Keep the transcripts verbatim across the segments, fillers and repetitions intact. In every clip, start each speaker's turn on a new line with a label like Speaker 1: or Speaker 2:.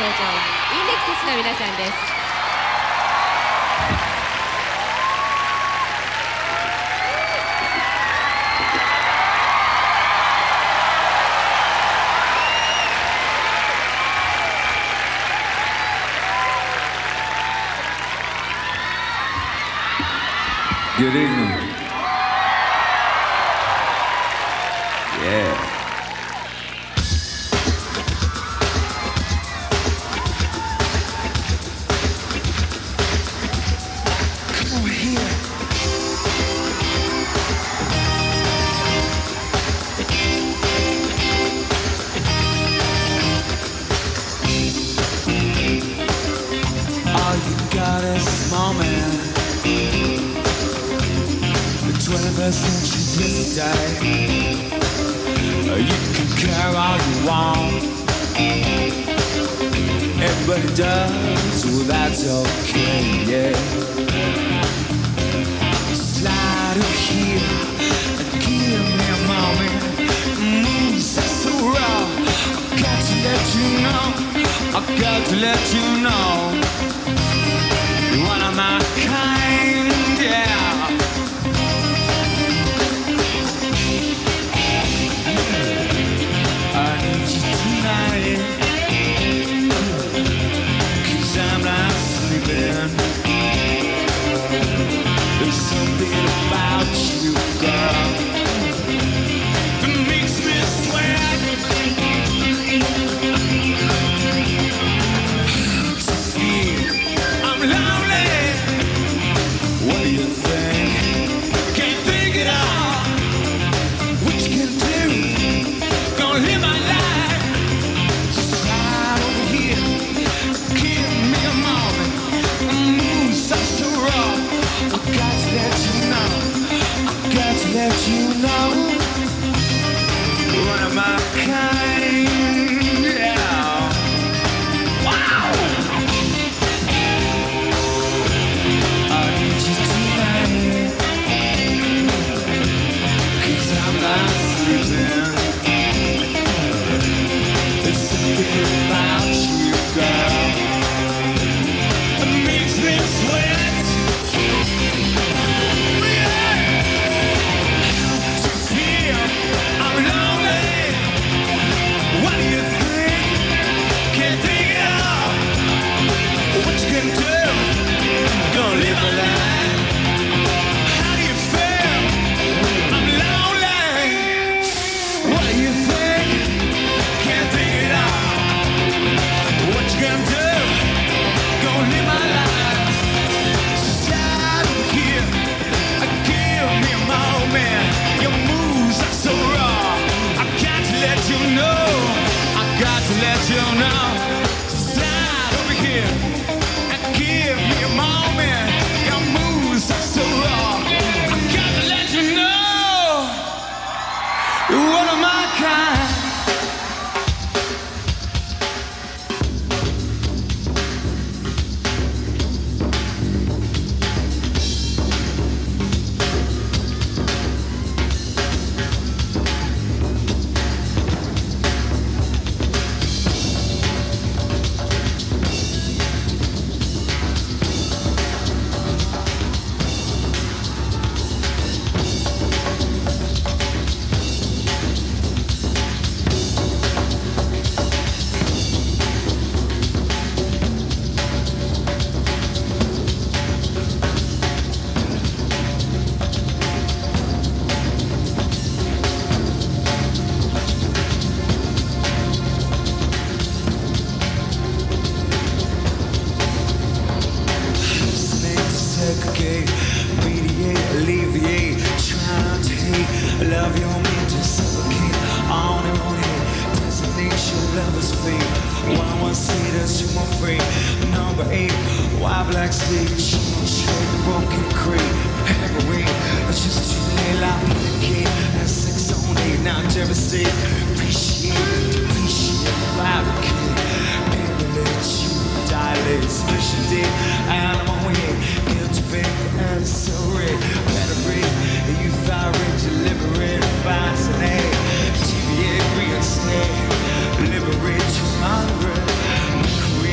Speaker 1: インデックスの皆さんです。
Speaker 2: Good evening. Yeah. Come on here. All you got is this moment. twenty-first century's yesterday. You can care all you want. Everybody does, well that's okay, yeah. Slide over here and give me a moment. Moves are so raw. I got to let you know. I got to let you know. You're one of my kind, yeah. I'm not sleeping. There's something about you, girl, that makes me sweat. To feel I'm lonely. What do you think? Can't think it all. What you can do? Gonna live my life. Just right over here. Give me a moment. The moves are so raw. I got to let you know. I got to let you know. One of my kind, yeah. Wow. I need you tonight. 'Cause I'm not sleeping. There's something about you, girl, that makes me sweat. Yeah. To feel I'm lonely. What do you think? Can't think it all. What you can do? Gonna live a life. How do you feel? I'm lonely. What do you think? Can't think it all. What you gonna do? Gonna live my life. Slide here. Give me a moment. Your moves are so raw. I got to let you know. I got to let you know. Slide over here and give me a moment. Your moves are so raw. I got to let you know. You're one of my kind. Segregate, mediate, alleviate, try not to hate, love your mean to suffocate, on and on it, destination, lover's fate, one one seaters, you won't free, number eight, white black stage, she won't show the broken crate, heavyweight, it's just too late, like medicate, and six on eight, now devastate, appreciate, depreciate, fabricate, emulate, you dilate, special day, and I'm on way, guilty baby, and it's so red, better breathe, you vibrate, you liberate, fascinate, T V A, reinstate, liberate, you moderate, create.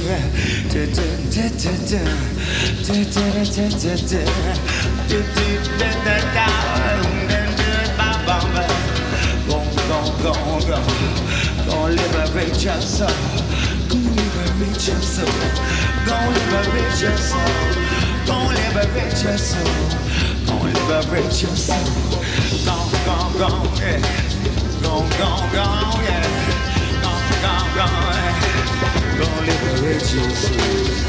Speaker 2: Gonna liberate your soul. Gonna liberate your soul. Gonna liberate your soul. Gonna liberate your soul. Gonna liberate your soul. Gone, gone, gone, yeah. Gone, gone, gone, yeah. Gone, gone, gone, yeah. Gonna liberate your soul.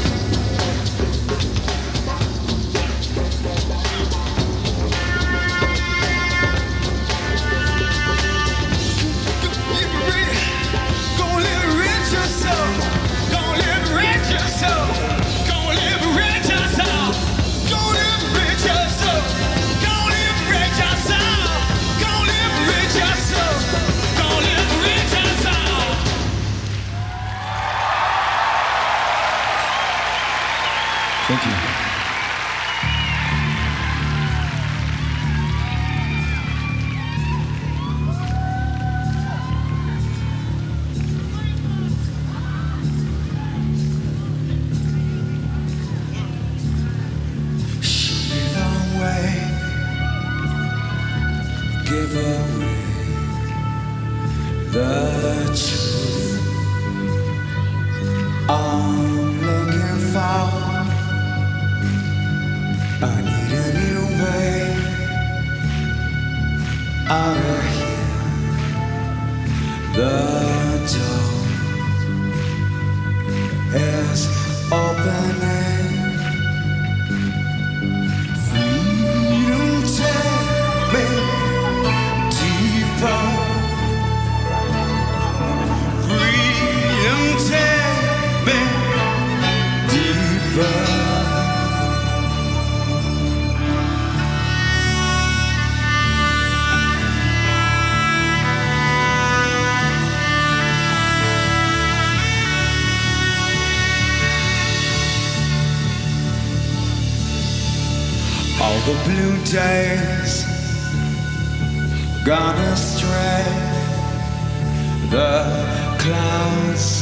Speaker 2: Thank you. Give away, give away the truth I'm looking for. I need a new way out of here. The door is opening. Freedom, take me deeper. Freedom, take me deeper. All the blue days gone astray. The clouds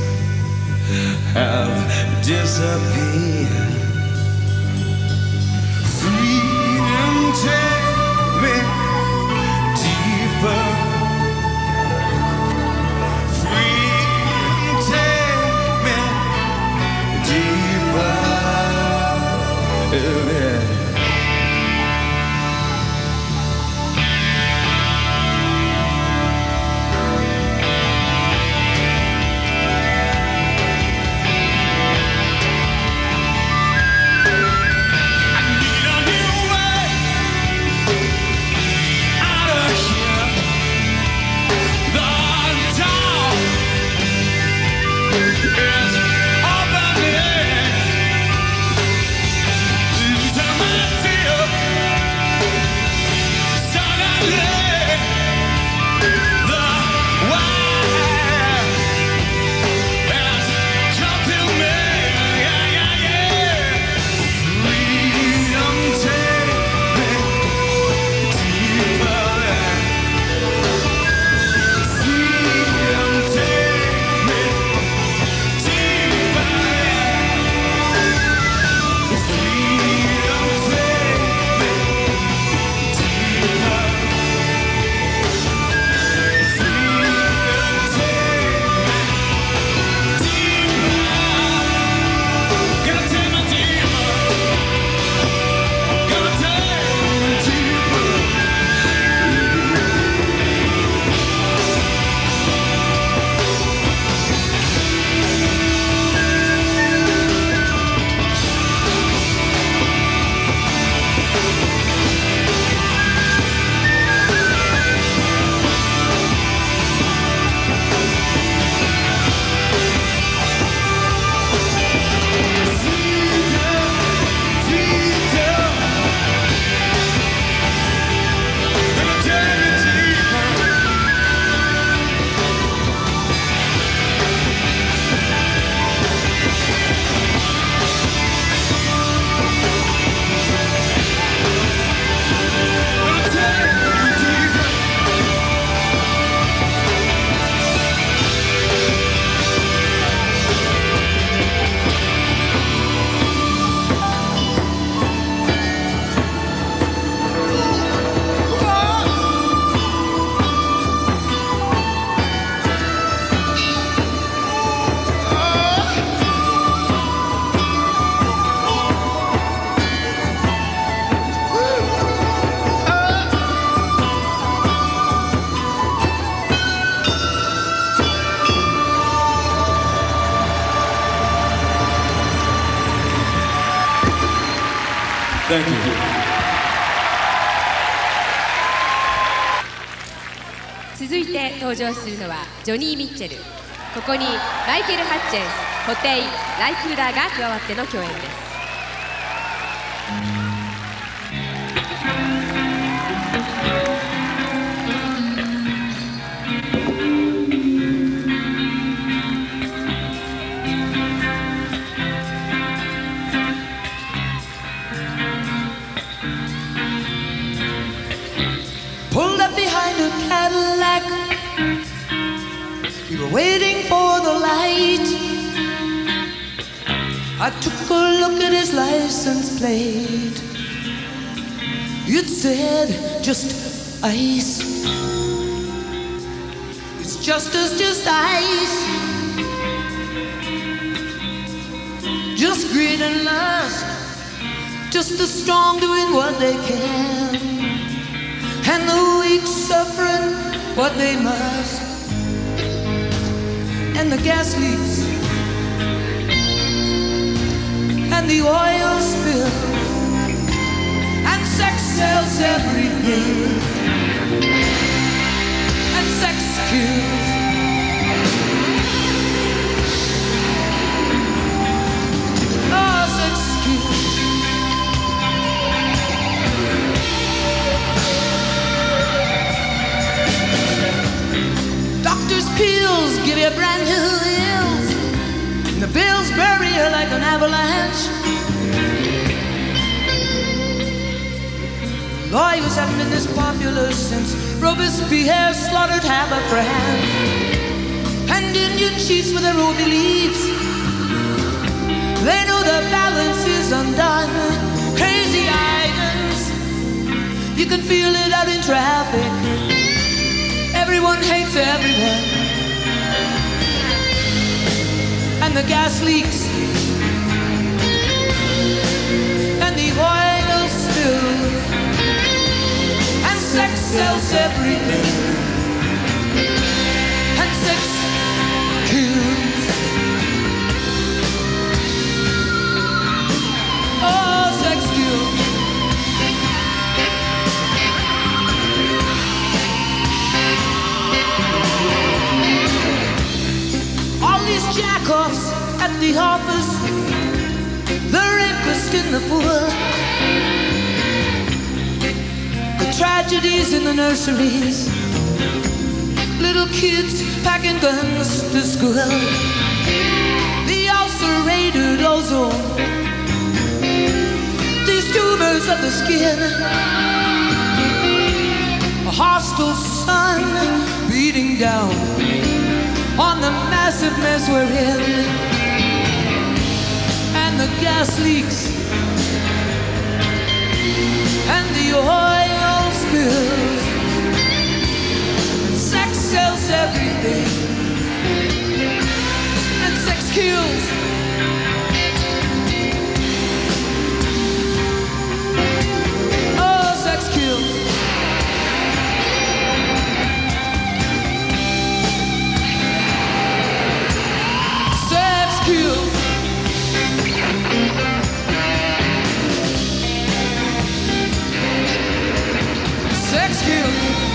Speaker 2: have disappeared. Freedom, take me deeper. Freedom, take me deeper. Yeah. Thank you.
Speaker 1: 続いて登場するのはジョニー・ミッチェル。ここにマイケル・ハッチェンス、布袋、ライクーダーが加わっての共演です。
Speaker 3: Pulled up behind a Cadillac. We were waiting for the light. I took a look at his license plate. It said just ice. It's just as just ice. Just greed and lust. Just the strong doing what they can, and the weak suffering what they must. And the gas leaks, and the oil spill, and sex sells everything, and sex kills. Oh, sex kills. Doctor's pills give you brand new ills, and the bills bury you like an avalanche. Lawyers haven't been this popular since Robespierre slaughtered half of France. And Indian chiefs with their old beliefs, they know the balance is undone. Crazy items, you can feel it out in traffic. Everyone hates everyone, and the gas leaks, and the oil spills, and sex sells everything, and sex kills. Oh, sex kills. Jackoffs at the office, the rapist in the pool, the tragedies in the nurseries, little kids packing guns to school, the ulcerated ozone, these tumors of the skin, a hostile sun beating down on the massive mess we're in, and the gas leaks, and the oil spills, and sex sells everything, and sex kills. Oh, sex kills. Sex kills.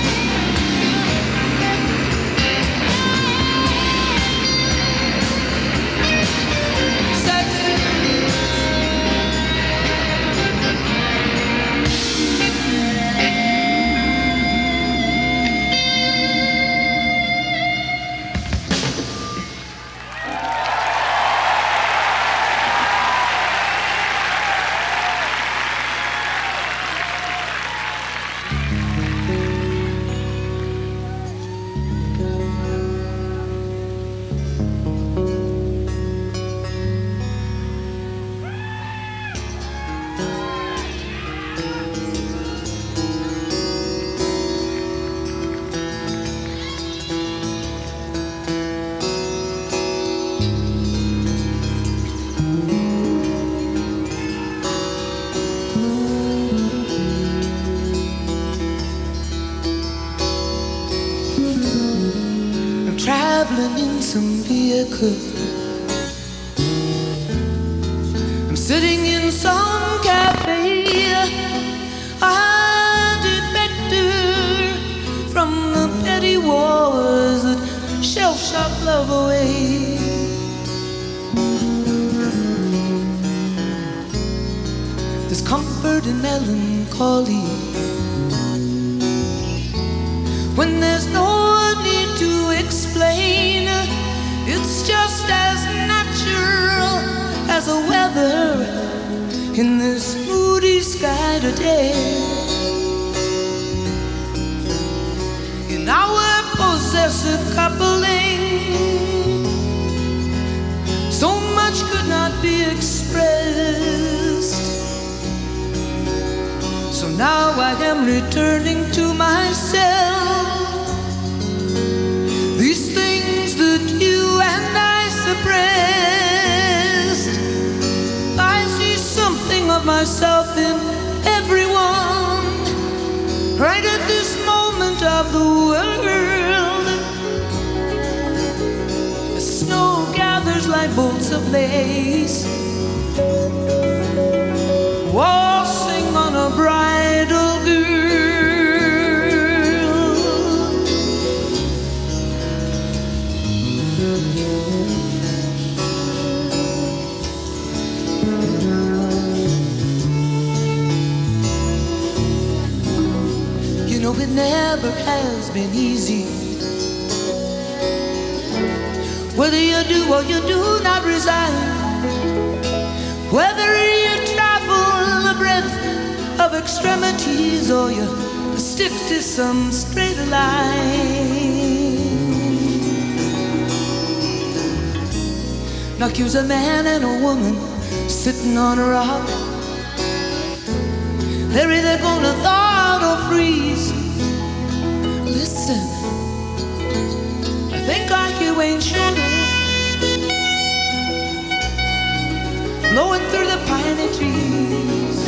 Speaker 3: Traveling in some vehicle, I'm sitting in some cafe, a defector from the petty wars that shell-shock love away. There's comfort in melancholy when there's no need to explain. It's just as natural as the weather in this moody sky today. In our possessive coupling, so much could not be expressed. So now I am returning to myself. These things that you and I suppressed, I see something of myself in everyone, right at this moment of the world. The snow gathers like bolts of lace, waltzing on a bridal girl. You know it never has been easy, whether you do or you do not resign, whether you travel the breadth of extremities or you stick to some straight line. Now here's a man and a woman sitting on a rock. They're either gonna thaw or freeze. Listen, I think I hear Wayne Shorter blowing through the piney trees.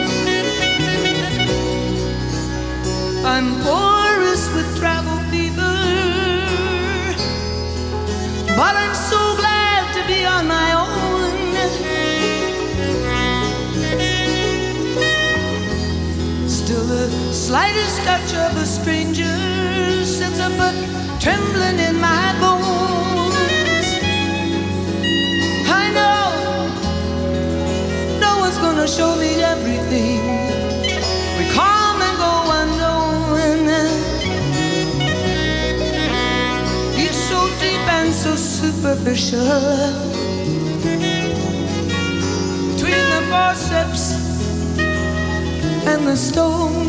Speaker 3: I'm porous with travel fever, but I'm so glad to be on my own. Still the slightest touch of a stranger sends up a trembling in my bones. I know no one's gonna show me everything. We come and go unknown. He's so deep and so superficial, between the forceps and the stone.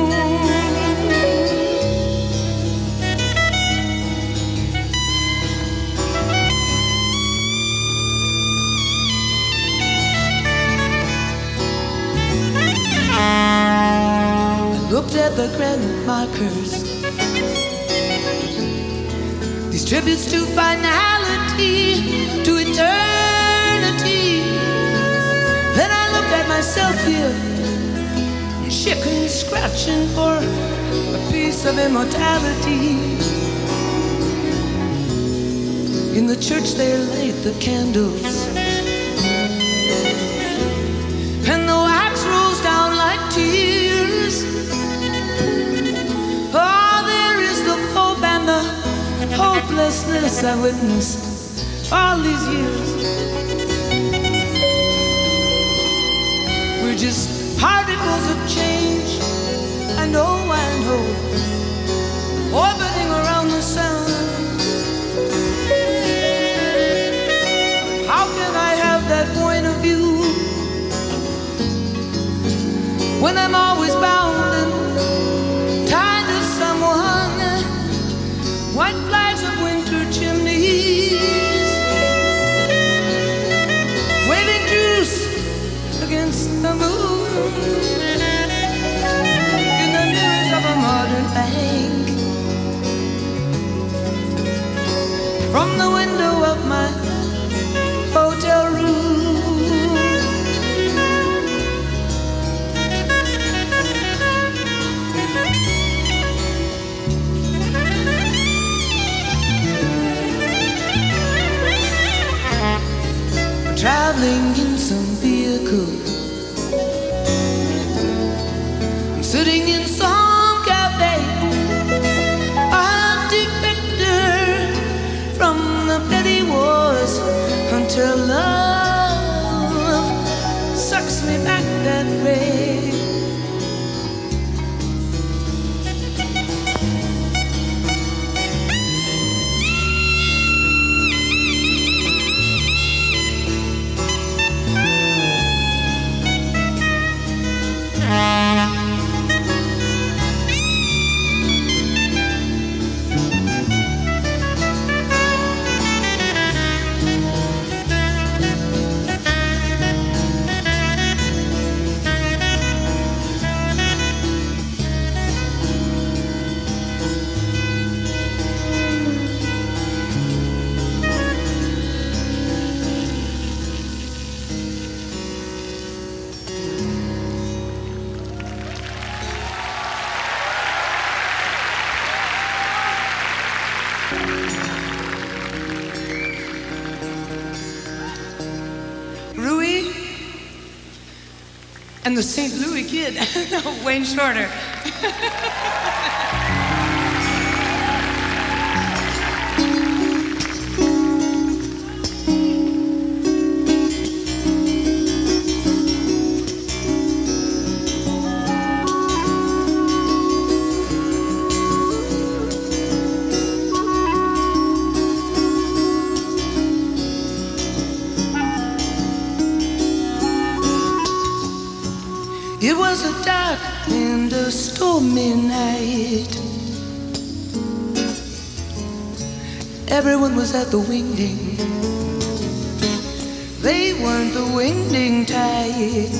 Speaker 3: I looked at the granite markers, these tributes to finality, to eternity. Then I looked at myself here, chicken scratching for a piece of immortality. In the church they light the candles, and the wax rolls down like tears. Oh, there is the hope and the hopelessness I witnessed all these years. We're just particles of change, I know, I know, orbiting around the sun. How can I have that point of view when I'm always bound and tied to someone? White flags of winter chimneys, waving truce against the moon, in the mirrors of a modern bank. From the window of my hotel room, traveling in some vehicle sitting in some cafe, a defector from the petty wars, until love sucks me back that way. And the Saint Louis Kid, no, Wayne Shorter. It was a dark and a stormy night. Everyone was at the wingding. They weren't the wingding type.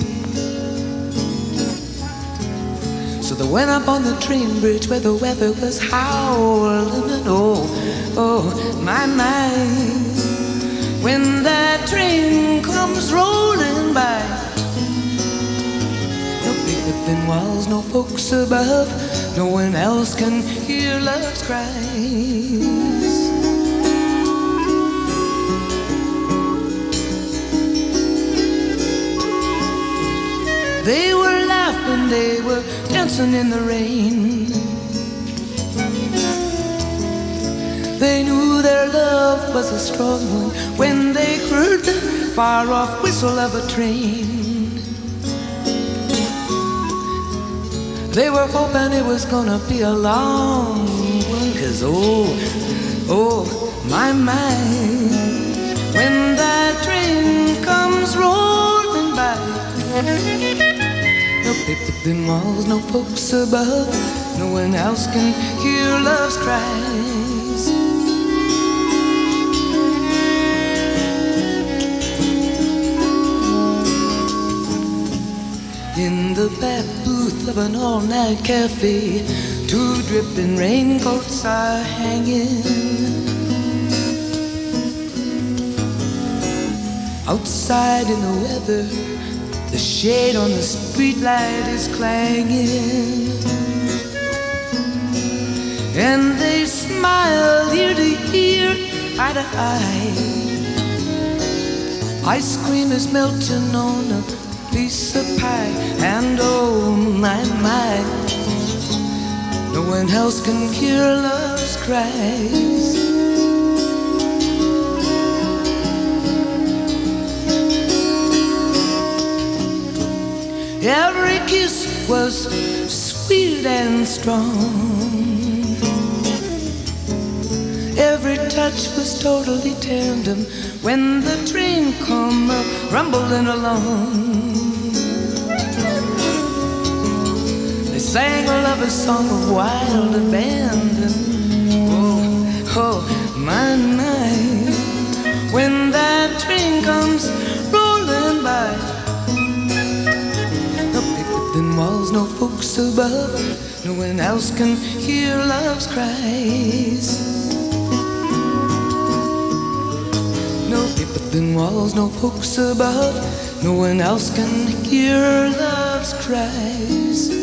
Speaker 3: So they went up on the train bridge where the weather was howling, and oh, oh, my, my. When that train comes rolling by, thin walls, no folks above, no one else can hear love's cries. They were laughing, they were dancing in the rain. They knew their love was a strong one when they heard the far-off whistle of a train. They were hoping it was gonna be a long one, 'cause oh, oh, my, my, when that train comes rolling by, no paper thin walls, no folks above, no one else can hear love's cries. In the back booth of an all-night cafe, two dripping raincoats are hanging. Outside in the weather, the shade on the streetlight is clanging. And they smile ear to ear, eye to eye. Ice cream is melting on a piece of pie, and oh my, my, no one else can hear love's cries. Every kiss was sweet and strong. Every touch was totally tandem when the train come rumbling along. Sang a lover's song of wild abandon. Oh, oh, my, my, when that train comes rolling by, no paper thin walls, no folks above, no one else can hear love's cries. No paper thin walls, no folks above, no one else can hear love's cries.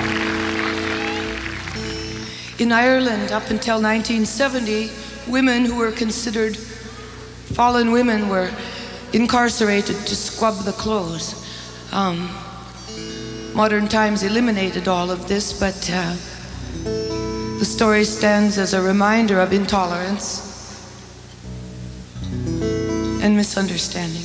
Speaker 3: In Ireland, up until nineteen seventy, women who were considered fallen women were incarcerated to scrub the clothes. Um, modern times eliminated all of this, but uh, the story stands as a reminder of intolerance and misunderstanding.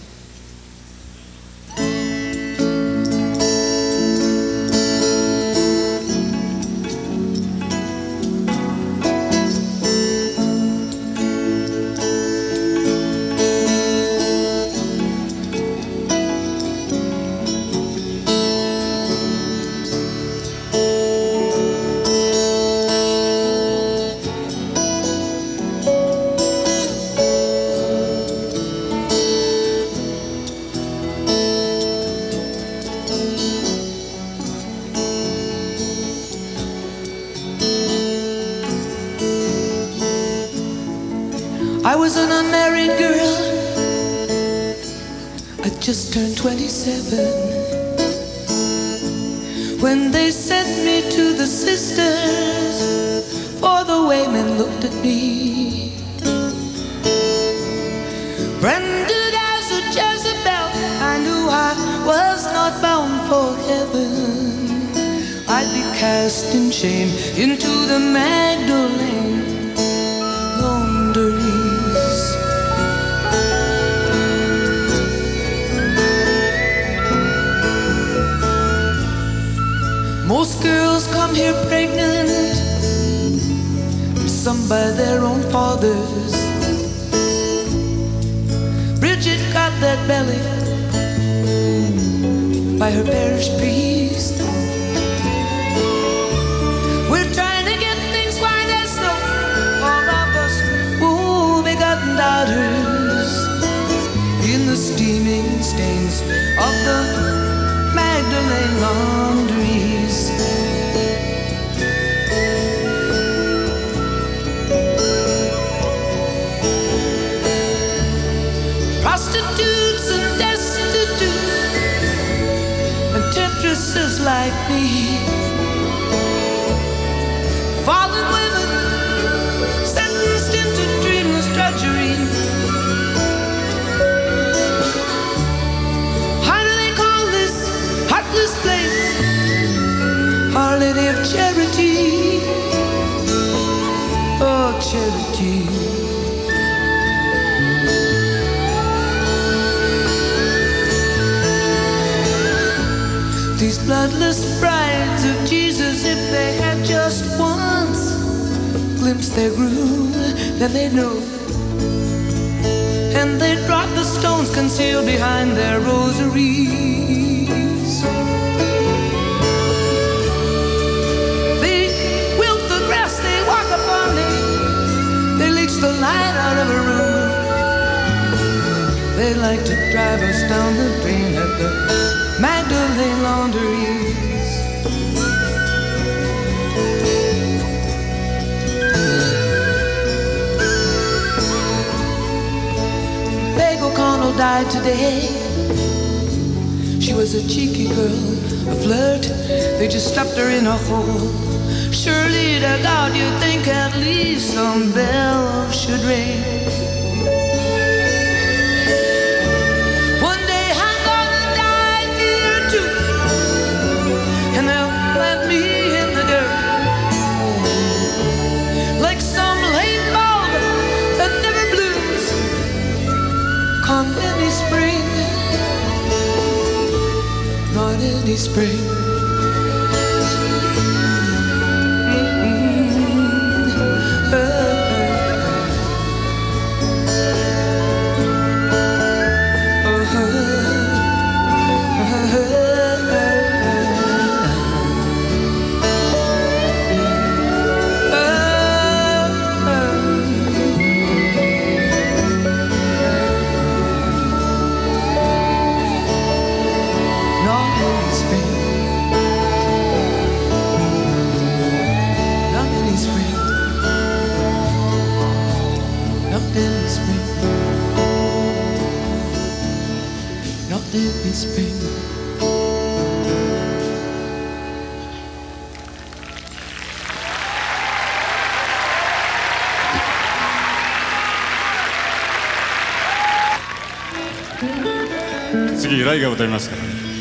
Speaker 3: I was an unmarried girl. I just turned twenty-seven when they sent me to the sisters for the way men looked at me. Branded as a Jezebel, I knew I was not bound for heaven. I'd be cast in shame into the Magdalene laundry. Most girls come here pregnant, some by their own fathers. Bridget got that belly by her parish priest. We're trying to get things white as snow, all of us woe-begotten daughters, in the steaming stains of the Magdalene laundries. Prostitutes and destitutes and temptresses like me, fallen women sentenced into dreamless drudgery. This place, Our Lady of Charity, oh charity. These bloodless brides of Jesus, if they had just once glimpsed their groom, then they'd know, and they'd drop the stones concealed behind their rosaries. The light out of a room. They like to drive us down the drain at the Magdalene laundries. Peg O'Connell died today. She was a cheeky girl, a flirt. They just stuffed her in a hole. Surely to God you'd think at least some bells should ring. One day I'm gonna die here too, and they'll plant me in the dirt like some late bulb that never blooms come any spring, not any spring. Spring.
Speaker 4: 次ライが歌いますからね。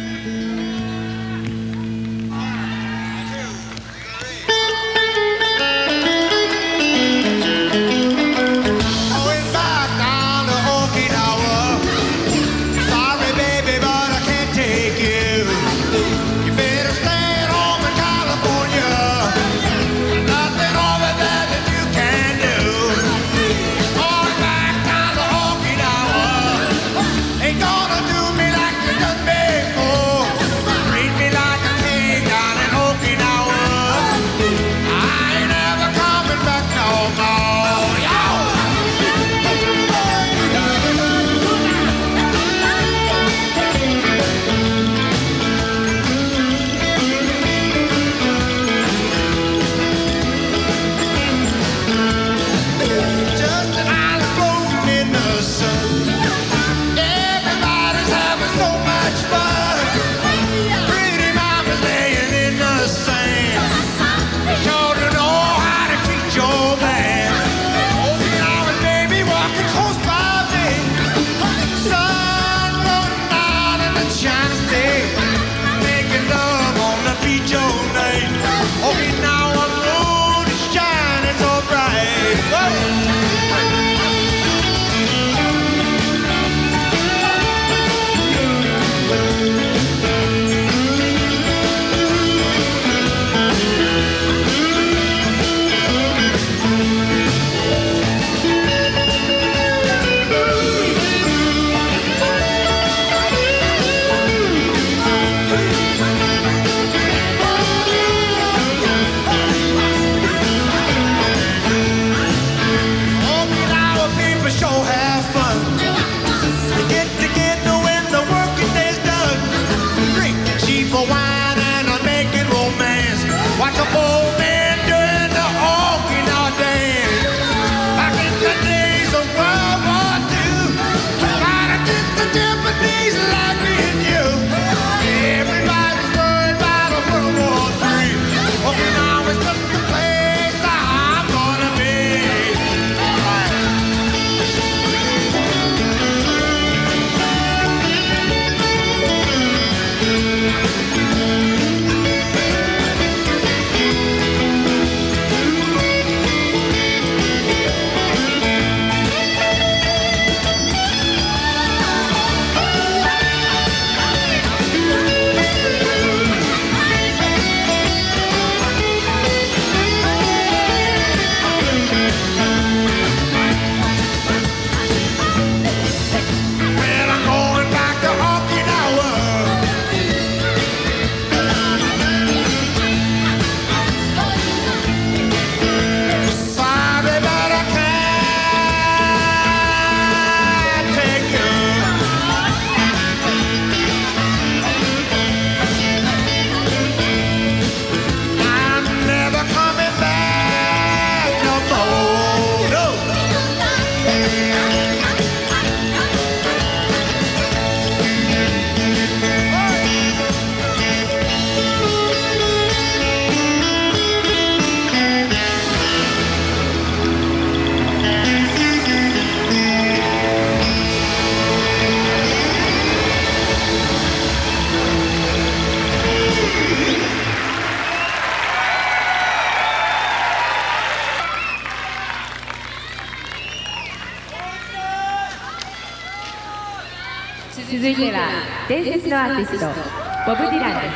Speaker 1: 続いては伝説のアーティストボブ・ディランです。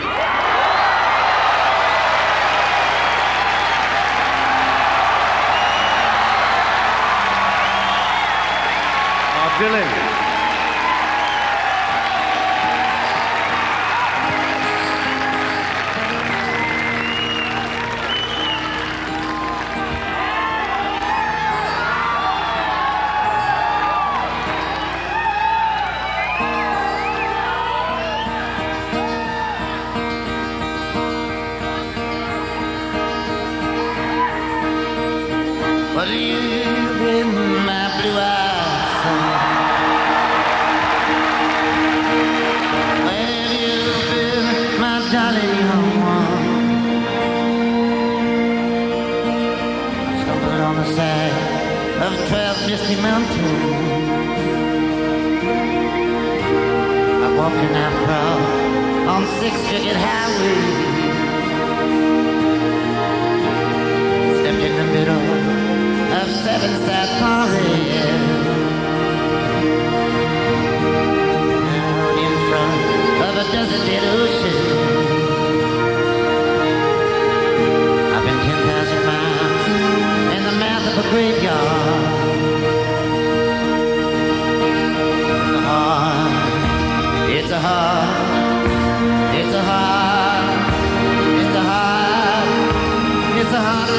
Speaker 5: Dylan.
Speaker 3: But you've been my blue-eyed son. Well, you've been my darling young one. Stumbled on the side of twelve misty mountains. I
Speaker 4: walking out proud on Sixth Street Highway. Stepped in the middle of Seventh South Parade. Out in front of a deserted ocean. I've been ten thousand miles in the mouth of a graveyard. It's a heart, it's a heart, it's a heart, it's a heart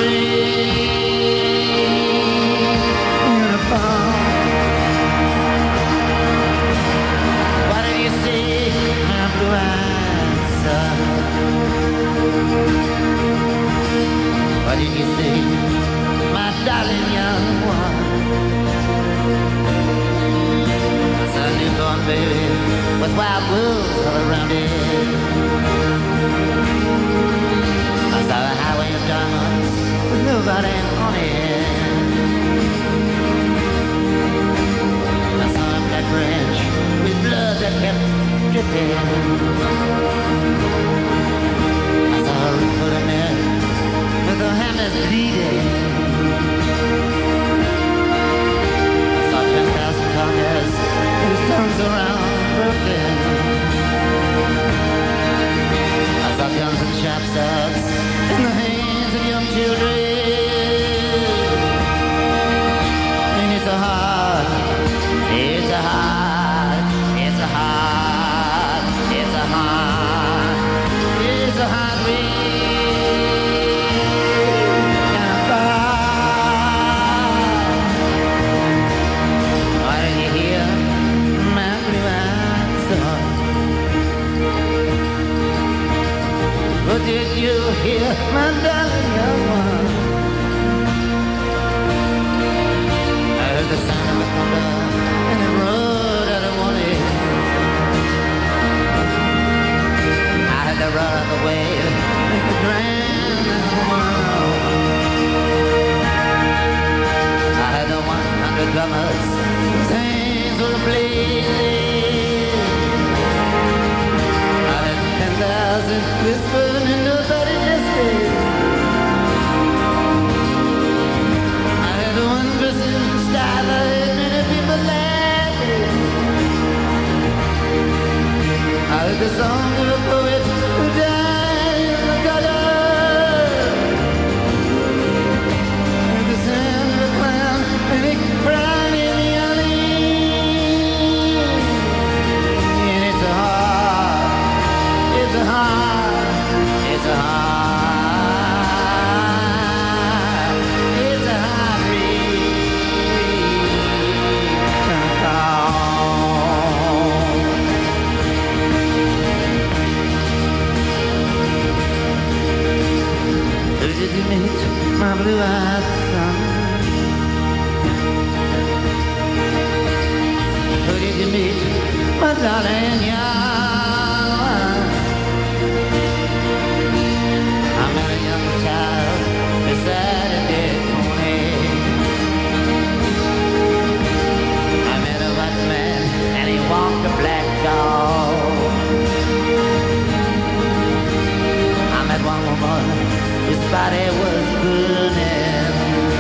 Speaker 4: in a bomb. What did you say, my blue-eyed son? What did you say, my darling young one? It's a newborn baby with wild wolves all around it. I saw a highway of diamonds with nobody on it. I saw a black branch with blood that kept dripping. I saw a room full of men with their hammers bleeding. I saw ten thousand tongues whose tongues around broken. I saw guns and sharp swords in the hands of young children. And it's a heart, it's a heart, it's a heart, it's a heart, it's a heart real and far. Why didn't you hear my blue-eyed son? But did you hear my darling young one? I heard the sound of the thunder and the road that I wanted. I heard the roar of the wave that could drown the world. I heard the one hundred drummers whose hands were blazing. I heard ten thousand whispering and nobody listening. I heard one person style, I heard many people laughing. I heard the song of a poet who died in the gutter. I heard the sound of a clown and he cried in the alley. And it's a heart, it's a heart, it's a heart, it's a heart real and cold. Who did you meet, my blue-eyed son? Who did you meet, my darling young one? I met a young child beside a dead pony. I met a white man and he walked a black dog. I met one woman, his body was burning.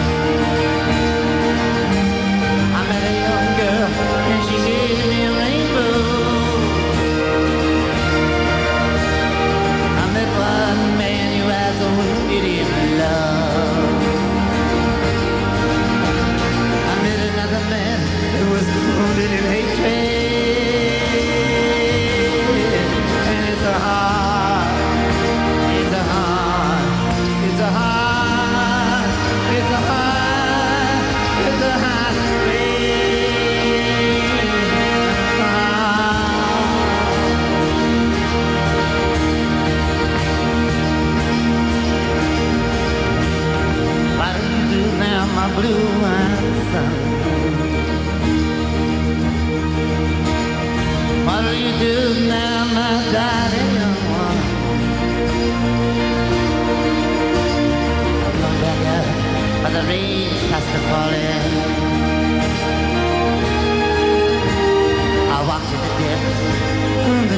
Speaker 4: I met a young girl and she gave me a rainbow. I met one man who has a wounded in love. I met another man who was wounded in hatred. And it's a heart, it's a heart, it's a heart, it's a heart, it's a heart real and far. What do you do now, my blue-eyed son? What do you do now, my darling young one? I'm going back out, but the rain starts to fall in. I walk to the depths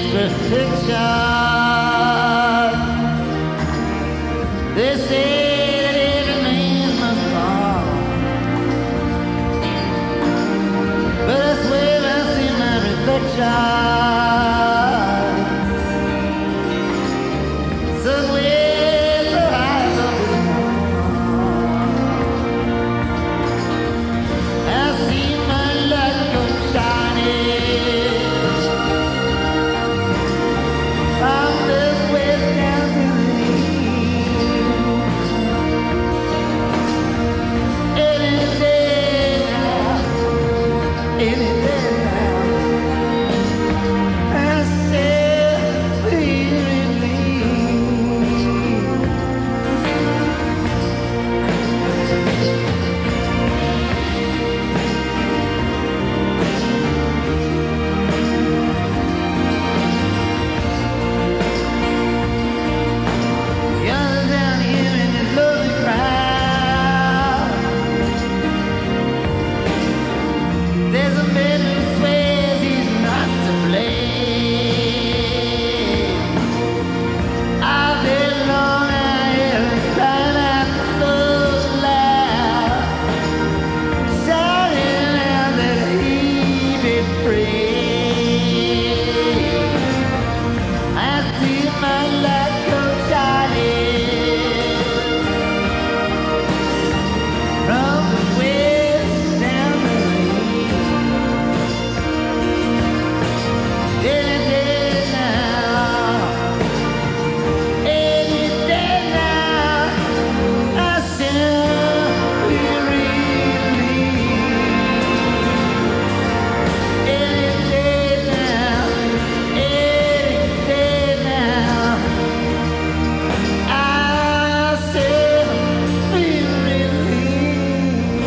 Speaker 4: secret picture. They say that every man must fall, but I swear I see my reflection somewhere so high up this morning. I see my light go shining from the west down to the east. Any day now, any day now, I still believe. You're down here in this lovely crowd. There's a man who swears he's not to blame. All day long I hear him crying out so loud, shouting out that he be free. I see my light go shining from the west down to the east. Any day now, any day now, I shall be relieved. Any day now, any day now, I shall be relieved.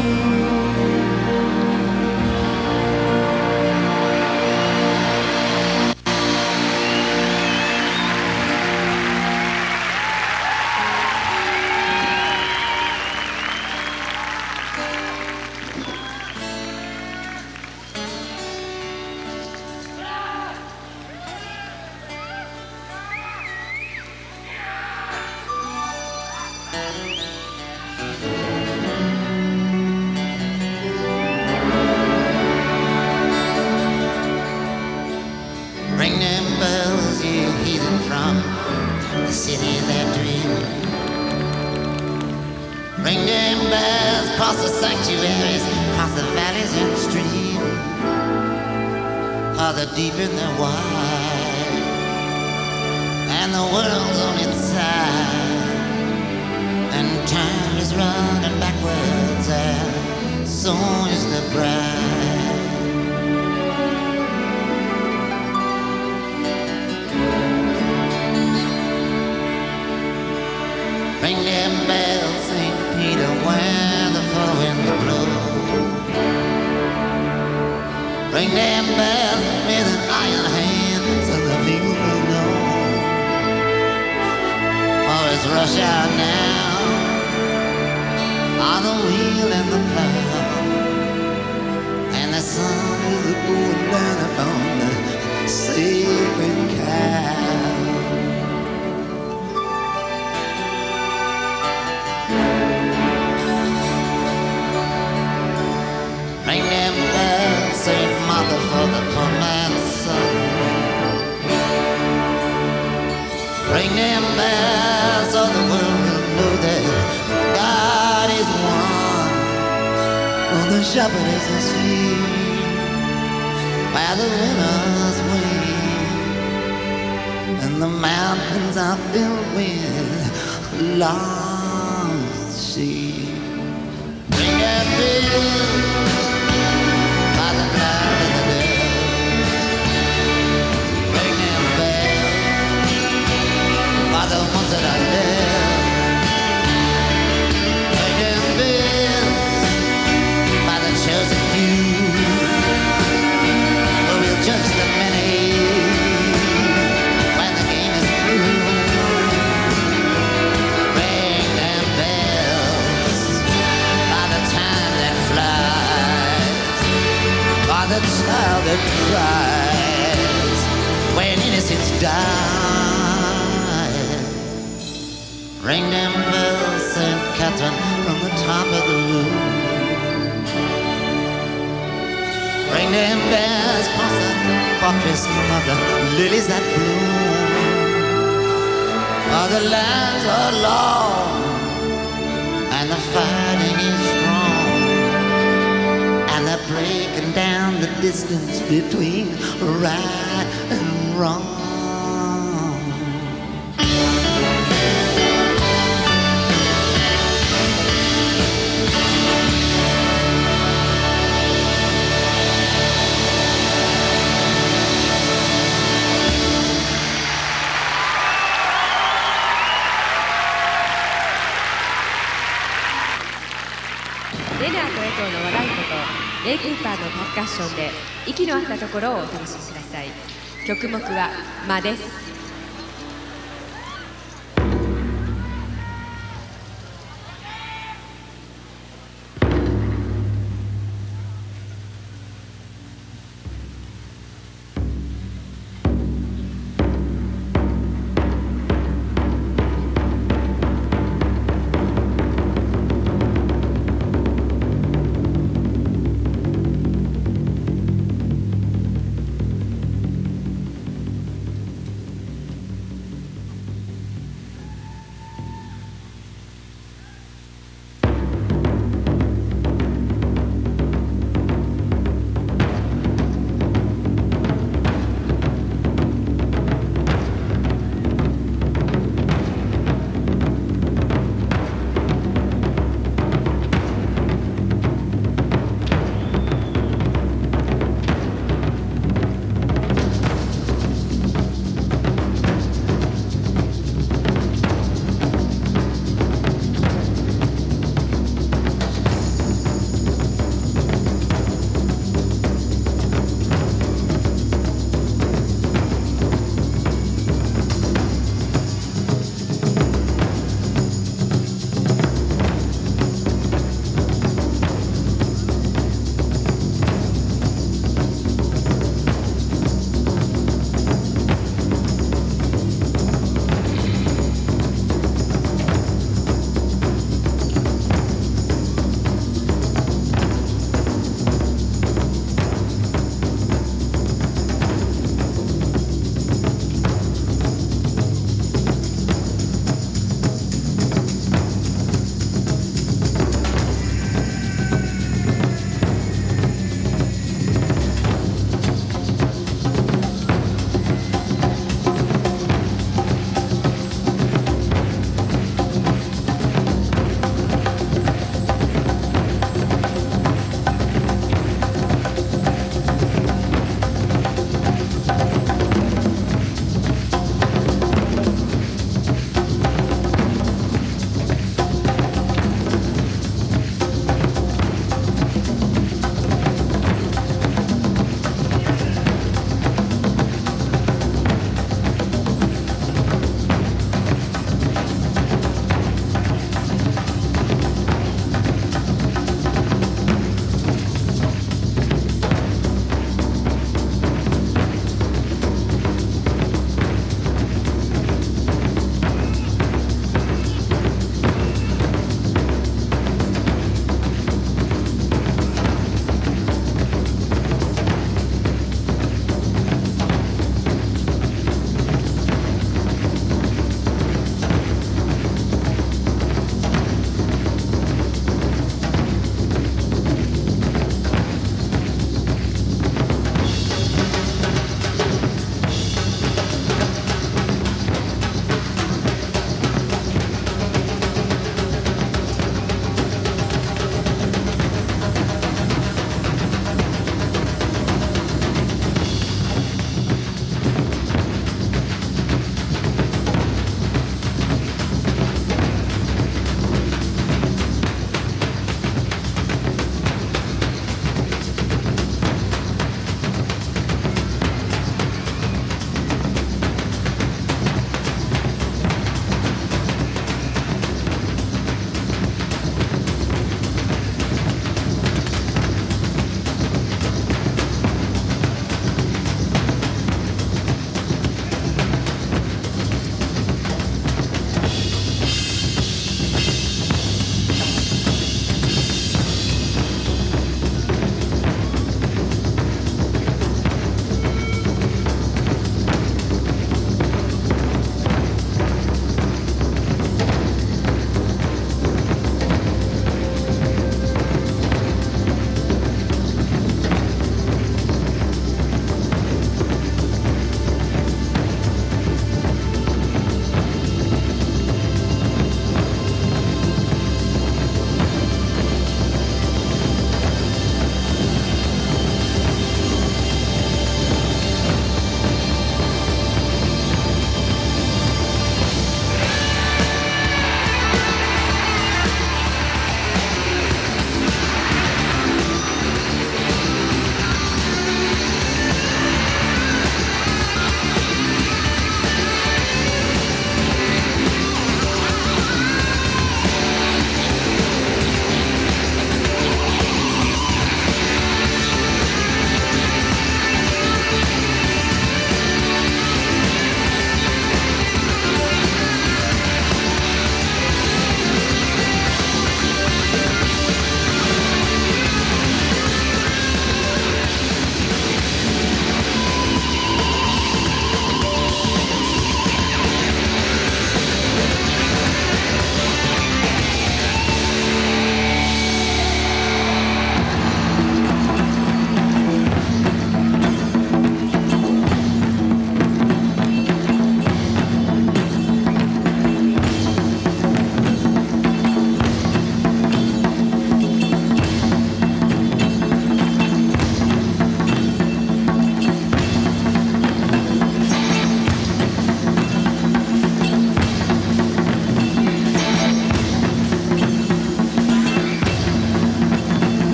Speaker 4: Ring them bells, you heathen from the city that dream. Ring them bells, cross the sanctuaries, cross the valleys and streams. Are the deep and the wide, and the world's on its side, and time is running backwards, and so is the bride. Ring them bells, Saint Peter, where the four winds blow. Ring them bells with an iron hand, so the people will know. For it's rush hour now, on the wheel and the plow, and the sun is going down upon the sacred cow. Ring them bells, Saint Martha, for the poor man's son. Ring them bells, so the world will know that God is one. Oh, the shepherd is asleep, while the winners win, and the mountains are filled with lost sheep. Ring that bell. That I left, ring them bells by the chosen few, who will judge the many when the game is through. Ring them bells by the time that flies. died. Ring them bells, Saint Catherine, from the top of the roof. Ring them bells, past the fortress of the lilies that bloom. Oh, the lands are long and the fighting is strong, and they're breaking down the distance between right and wrong.
Speaker 1: レナート・エトーの和太鼓とレイ・クーパーのパーカッションで息の合ったところをお楽しみください。曲目は「間」です。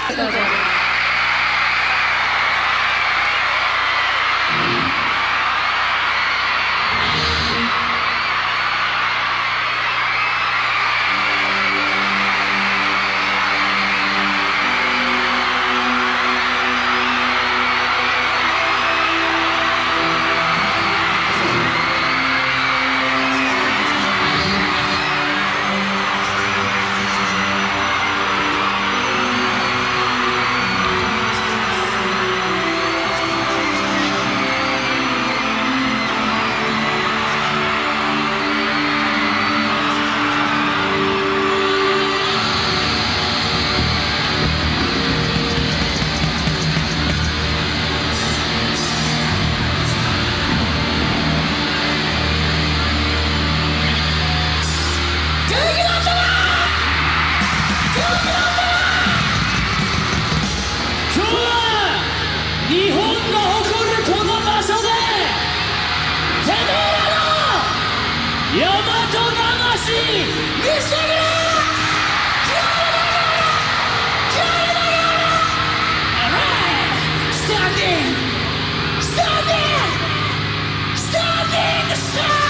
Speaker 1: どうぞ。
Speaker 6: 日本が誇るこの場所でてめえらの大和魂見せてくれ。Standing, standing, standing aside.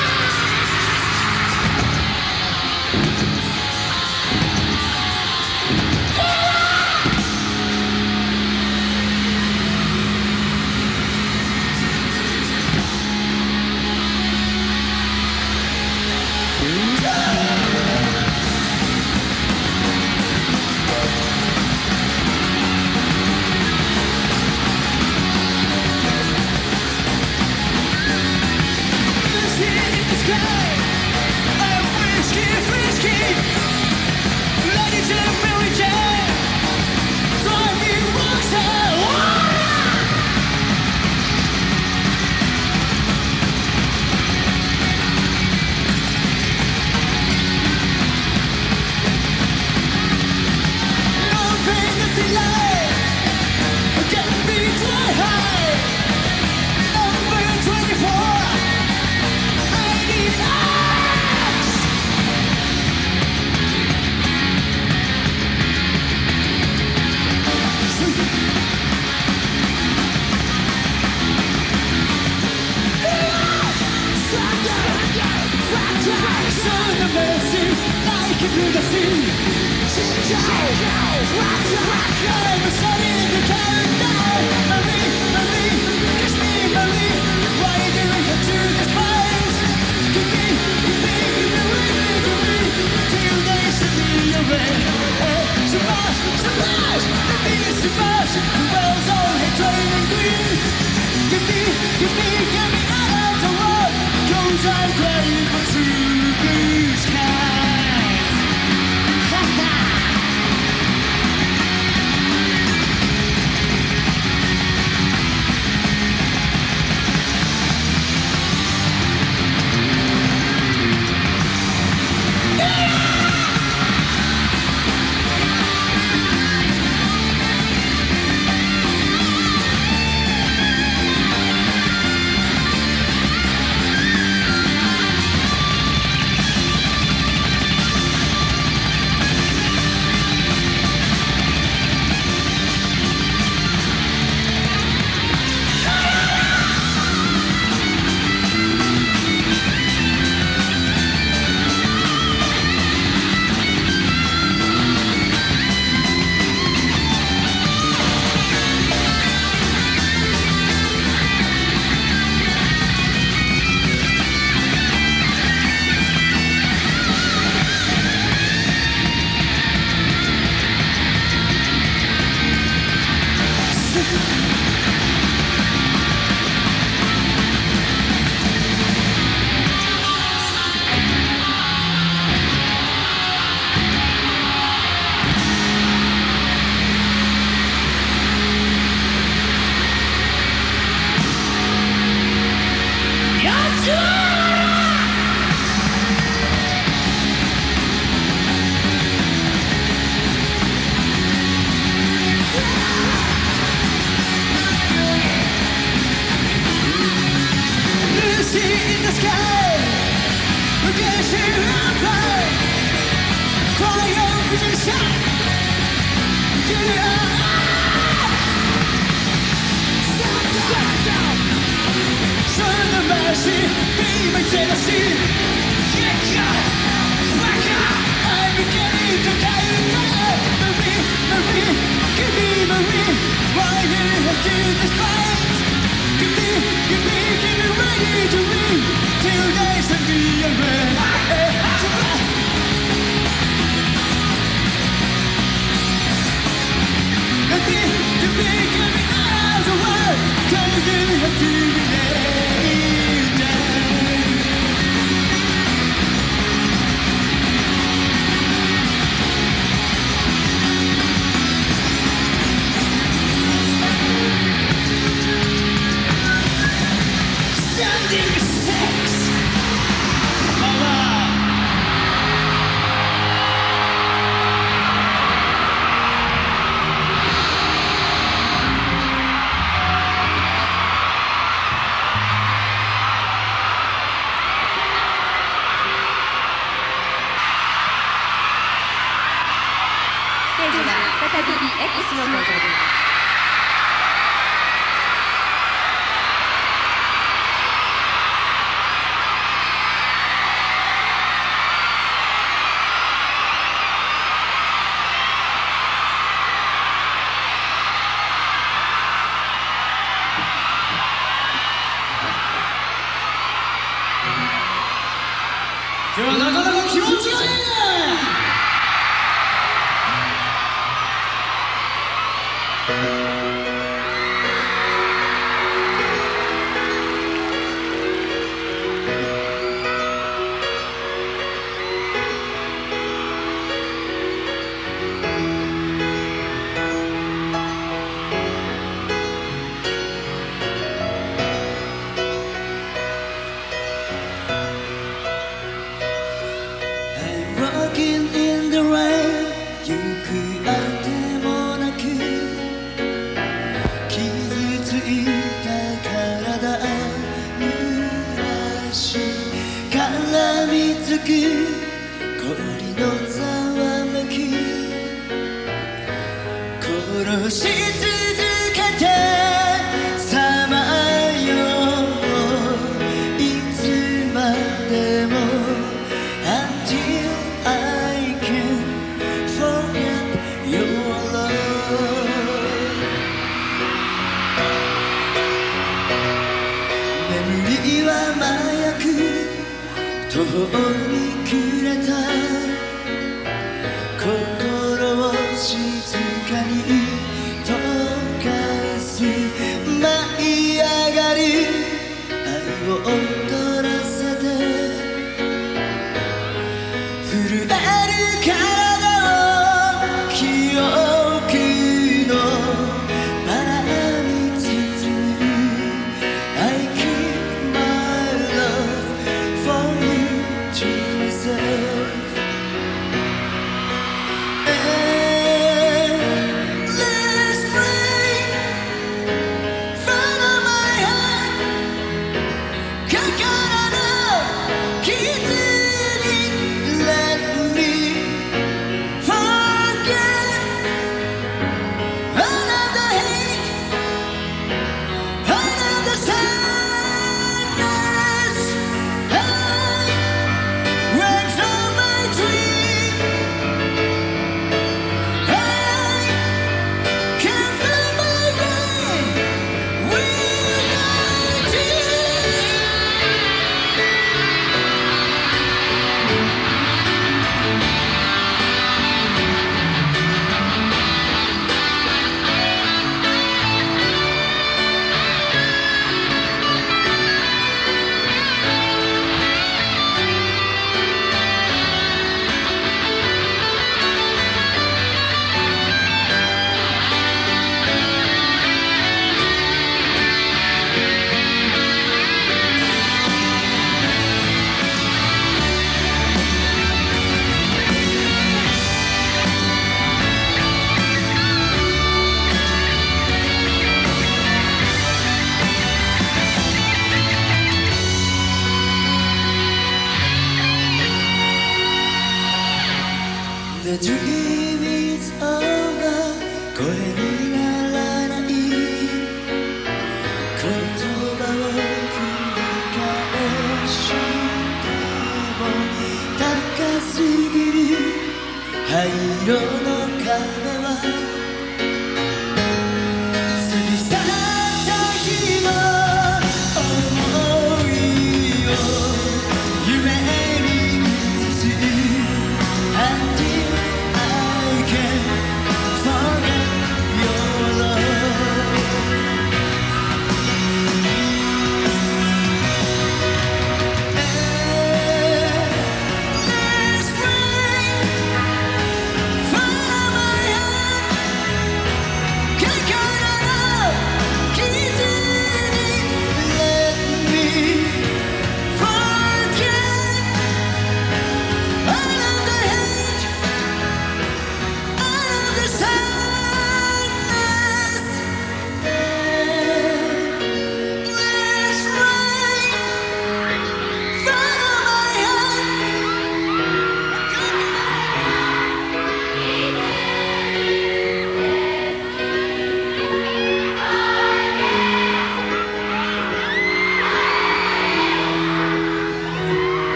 Speaker 6: Fly over the sun.
Speaker 1: 再び X の登場です。
Speaker 6: 今日はなかなか気持ちがいいね。
Speaker 3: Walking in the rain 行くあてもなく傷ついた体濡らし絡みつく氷のざわめき殺し続けてさまよういつまでも途方に暮れた心を静かに溶かす舞い上がる愛を踊らせて震える体を記憶のバラに包む I keep my love for you to myself. Endless rain front of my heart. 心の傷に Let me forget all of the hate, all of the sadness. Ran from my dream. I can't find my way without you. The dream is over これにならない言葉を繰り返しても高すぎる灰色の壁は過ぎ去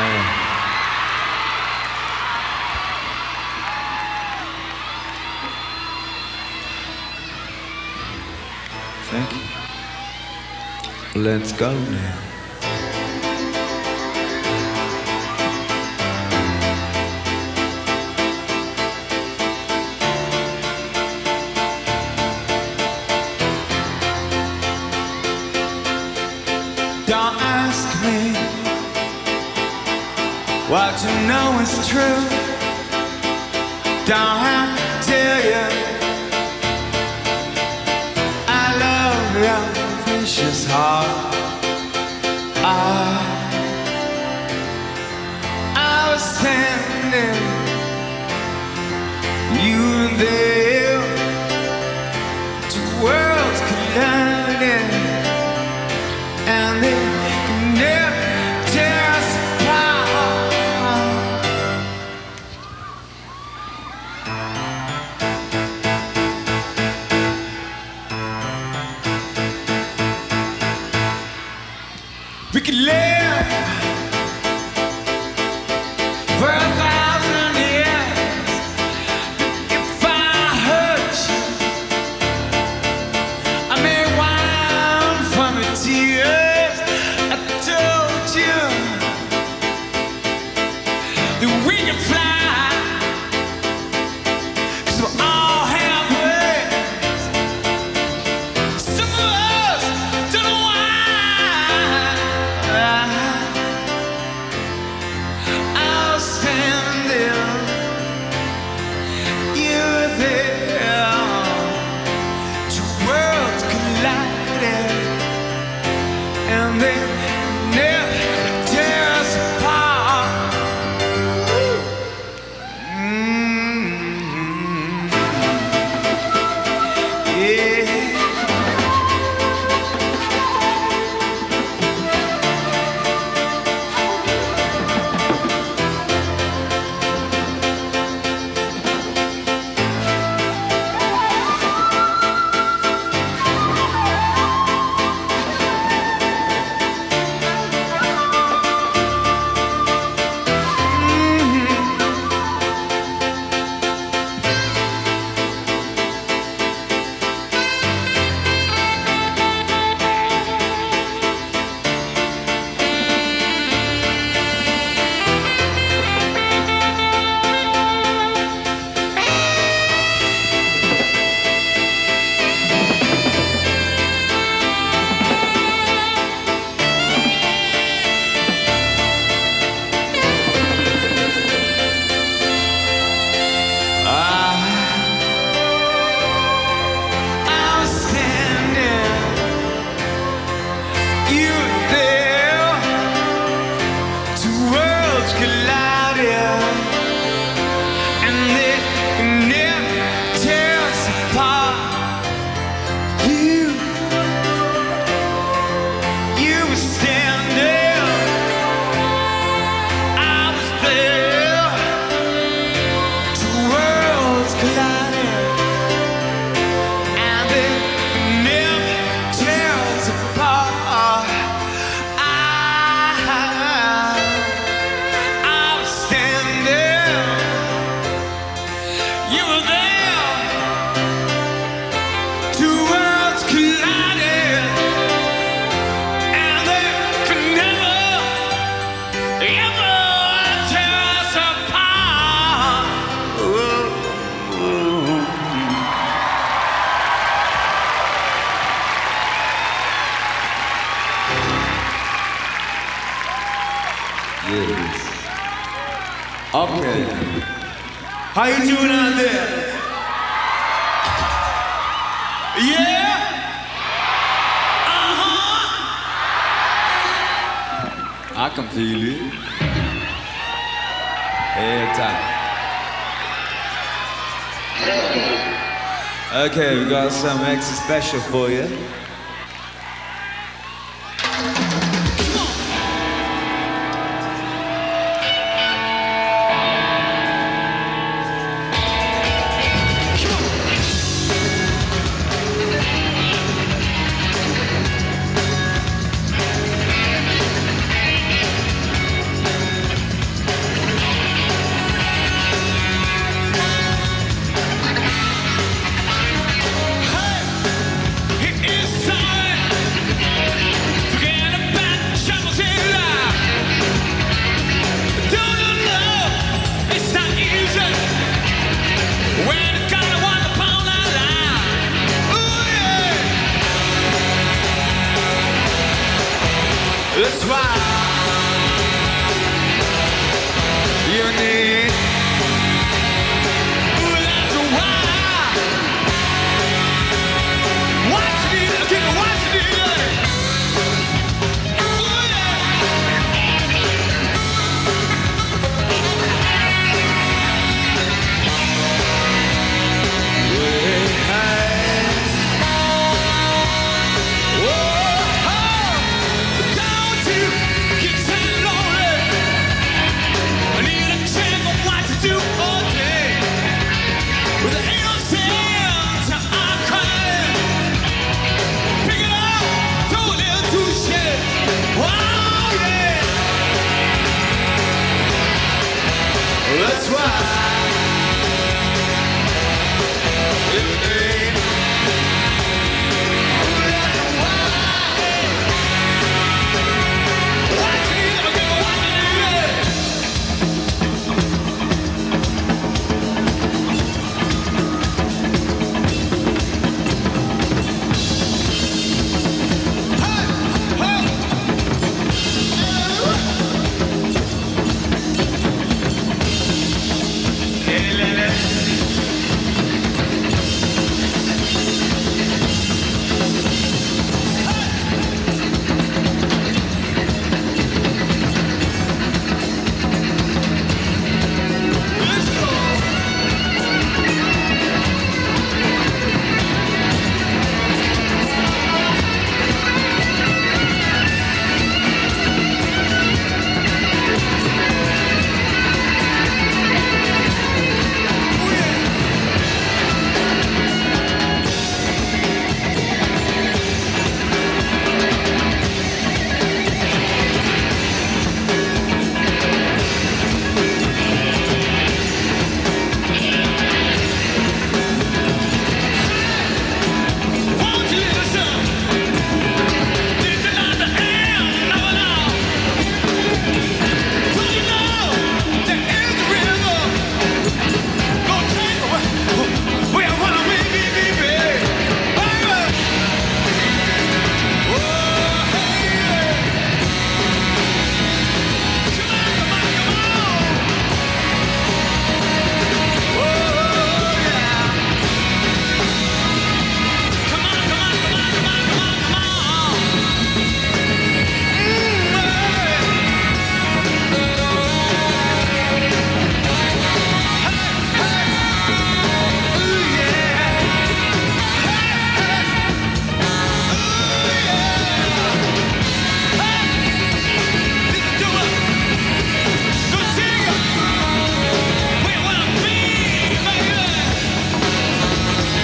Speaker 2: Thank you. Let's go now. Don't ask me what you know is true. Don't have to tell you I love your precious heart. I, I was standing, you were there, two worlds colliding, and they can never tear us apart. We could live for a thousand years if I hurt you. I made wine from the tears. I told you that we can fly, 'cause we all have wings. Some of us don't know why. I was standing, you were there, two worlds collided, and they never tear us apart. Mm-hmm. Yeah. Yes. Okay. How you doing out there? Yeah? Uh-huh. I can feel it. Every time. Okay, we got some extra special for you. That's why you need. Ooh, that's why. What you need, I think what you need. Ooh, yeah. Way high. Whoa, oh, don't you keep saying lonely. I need a chance of what to do all day. With the ain't no sense, I'm crying. Pick it up, throw it into shit. Wow, yeah. That's why you need. What you need, I give what you need. Won't you listen? This is not the end of it all. Don't you know there is a river gonna take away where I wanna be, be, be, be. Baby. Oh, hey. Come on, come on, come on. Oh, yeah. Come on, come on, come on, come on, come on, come on. Mm, hey. Hey, hey. Ooh, yeah. Hey, hey. Ooh, yeah. Hey. Listen to it. Go sing it. Where you wanna be, baby.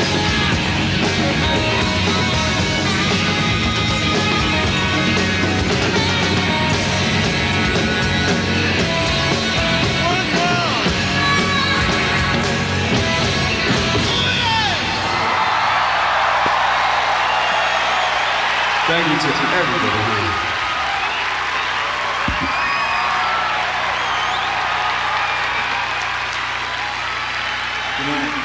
Speaker 5: Thank you to everybody here. Good night.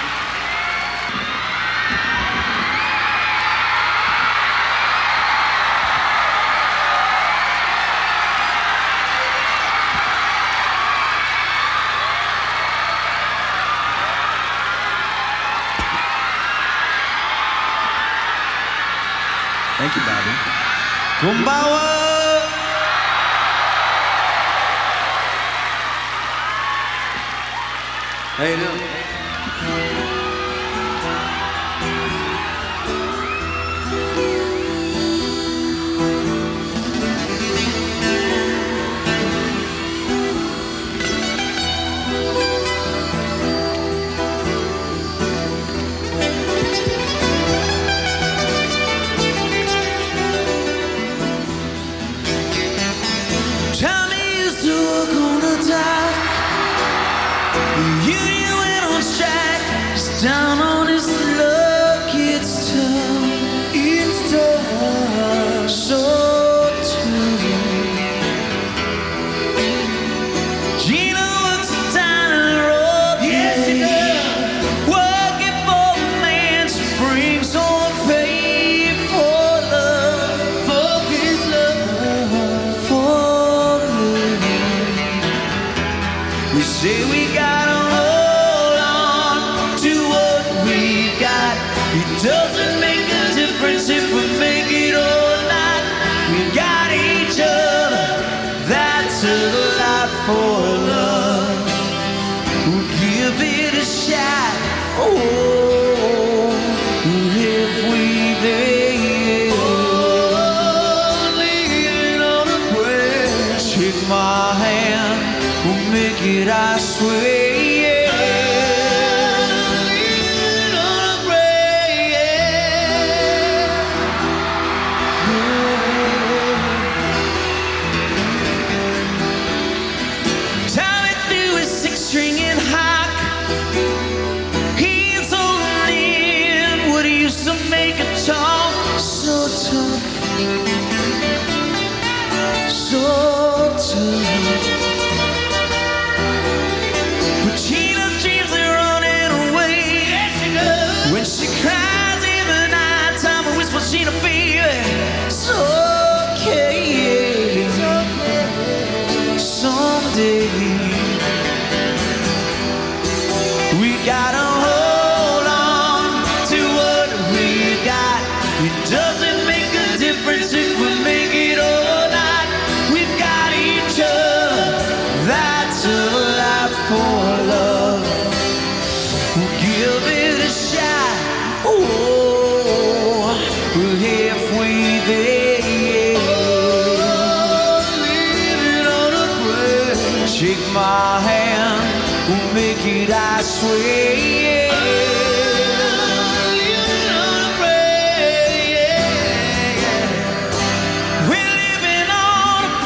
Speaker 5: Thank you, Bobby.
Speaker 2: Kumbawa.
Speaker 5: How you doing?
Speaker 3: Tell me you're still gonna die. You knew it make it, I swear. My hand will make it, I swear. Living on a prayer. We're living on a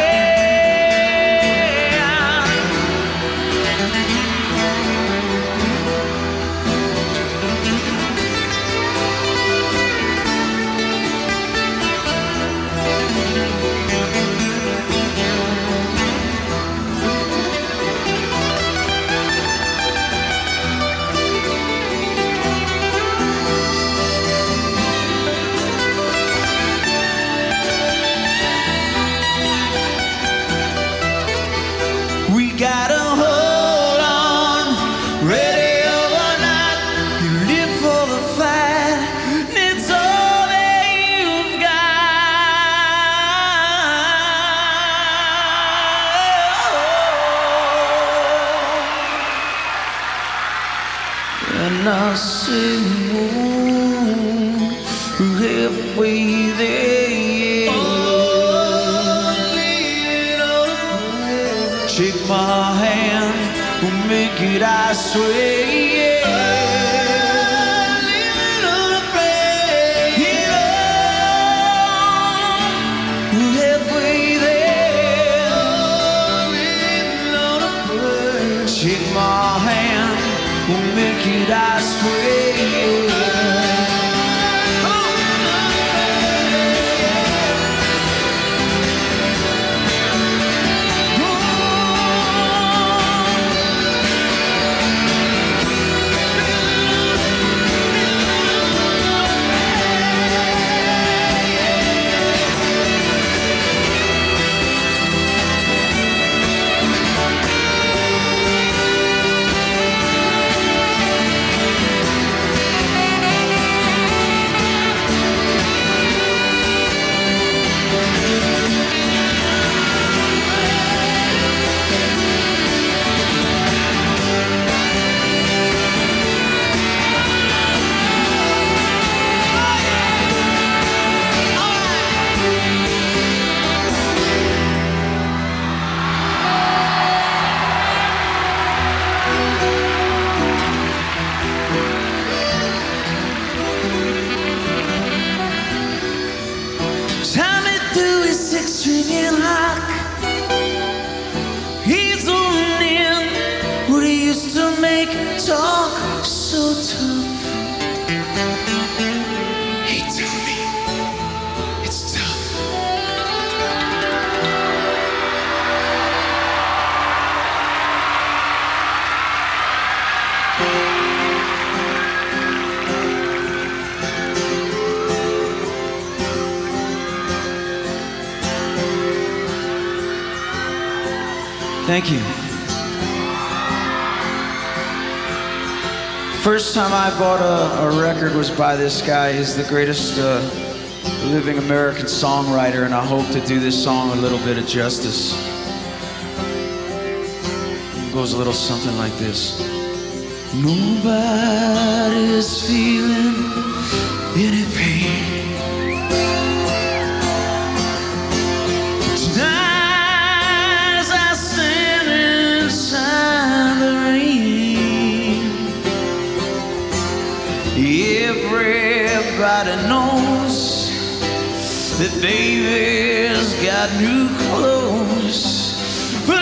Speaker 3: I say move halfway there. Shake my hand, we'll make it, I swear. Living on a prayer. We're halfway there. Living on a prayer. Shake my hand, we'll make it, I swear. Stringing hot, he's owning what he used to make talk so tough. Hey, tell me, it's tough. Thank you. First time I bought a, a record was by this guy. He's the greatest uh, living American songwriter, and I hope to do this song a little bit of justice. It goes a little something like this. Nobody's feeling any pain. Tonight as I stand in that baby's got new clothes. But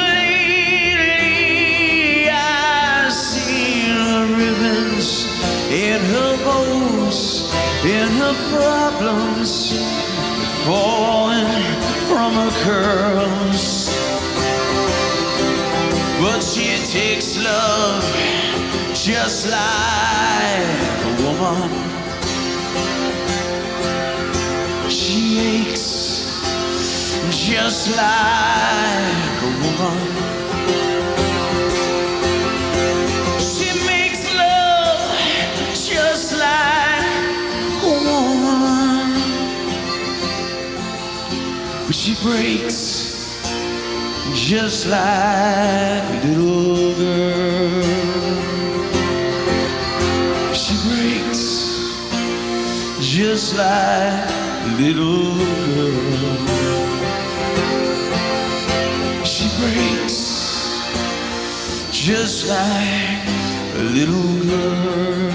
Speaker 3: lately I've seen her ribbons in her bows, in her problems, falling from her curls. But she takes love just like a woman. She aches just like a woman. She makes love just like a woman. But she breaks just like a little girl. She breaks just like a little girl. She breaks just like a little girl.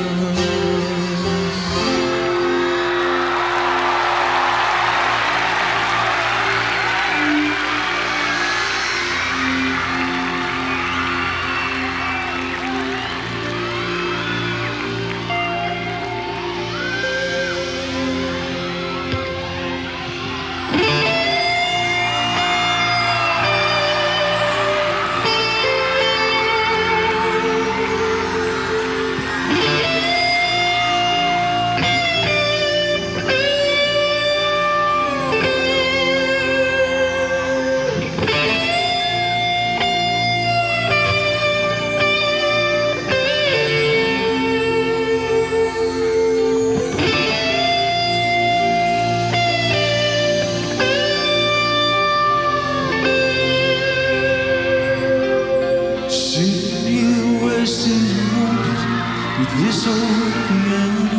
Speaker 3: This old piano,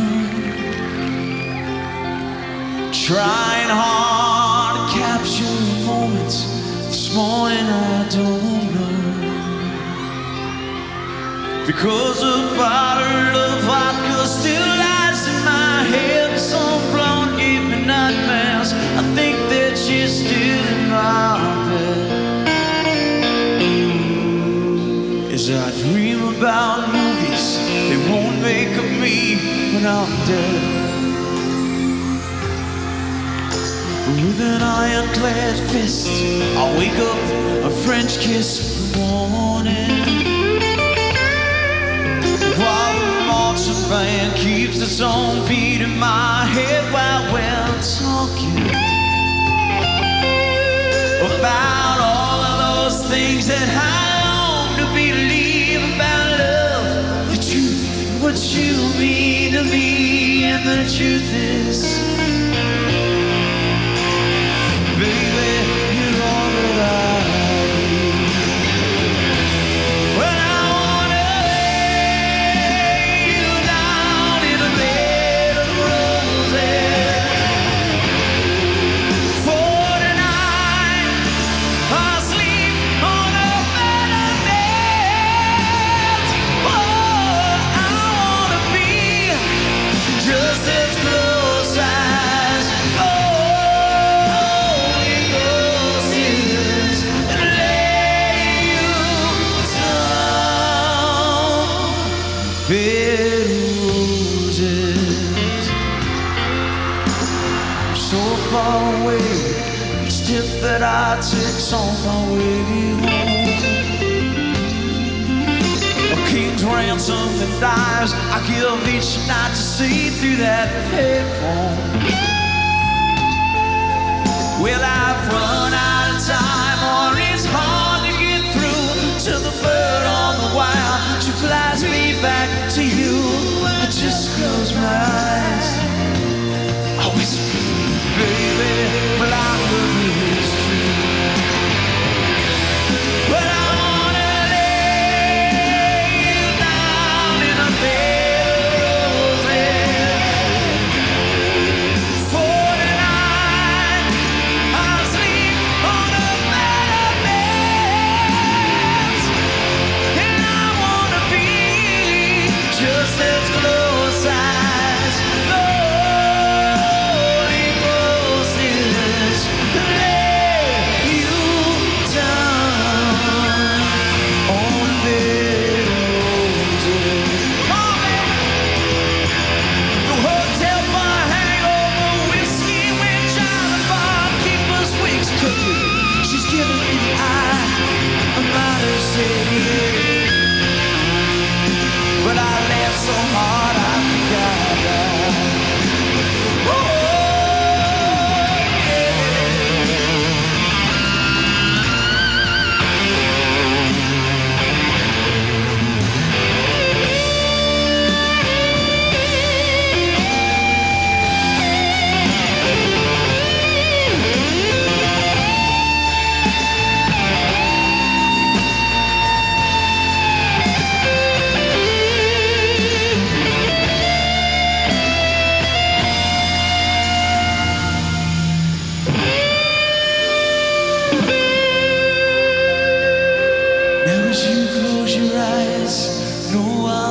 Speaker 3: trying hard to capture moments. This morning I don't know, because a bottle of vodka still lies in my head. Some blonde gave me nightmares. I think that she's still in my bed. As I dream about movies they won't make of me when I'm dead. With an ironclad fist, I'll wake up a French kiss in the morning. While the marching band keeps its own beat in my head while we're talking about all of those things that I long to believe about love. What you mean to me, and the truth is, baby, you're all that I need. When I wanna lay you down in a bed of roses for tonight, I'll sleep on a better bed. Oh, just as close as Holy Ghost is, and lay you down, bed of roses. I'm so far away, each step that I take's on my way home. A king's ransom that dies, I give each night to see through that payphone. Well, I've run out of time, or it's hard to get through to the bird on the wire. She flies me back to you. I just close my eyes, I whisper, baby, well, I love you, it's true. But I wanna lay you down in a bed of roses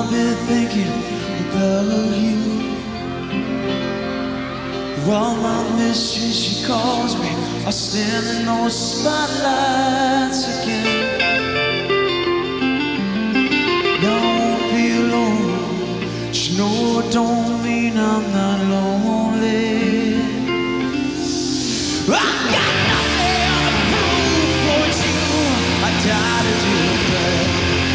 Speaker 3: I'll be thinking about you. All my mysteries she calls me are standing on spotlights again. Now I won't be alone. Just know it don't mean I'm not lonely. I got nothing to prove for you. I died to do that.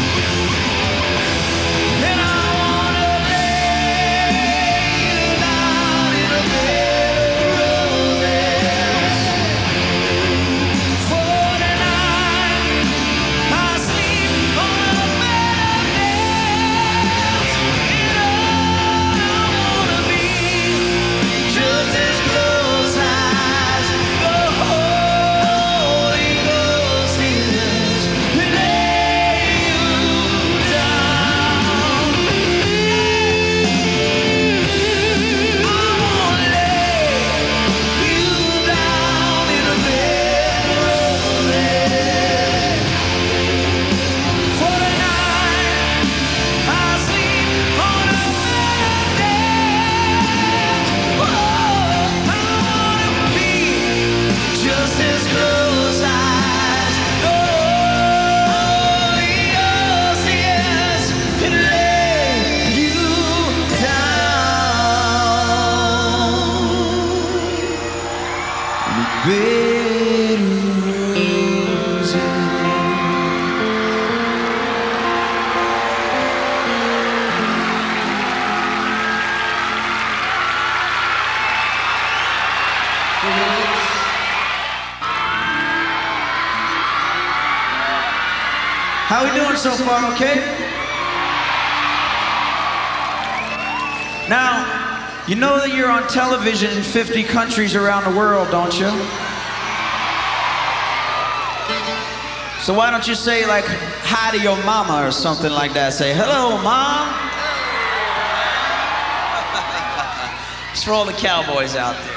Speaker 3: And I wanna lay you down in a bed of roses. For tonight I sleep on a bed of nails. You know I wanna be just as close as the Holy Ghost is. Lay you down. I wanna lay you down in a bed of roses. For tonight I sleep on a bed of nails. Oh, I wanna be just as close as the Holy Ghost is, and lay you down in a bed of roses. How we doing so far, okay? Now, you know that you're on television in fifty countries around the world, don't you? So why don't you say like hi to your mama or something like that? Say, hello, mom. Just for all the cowboys out there.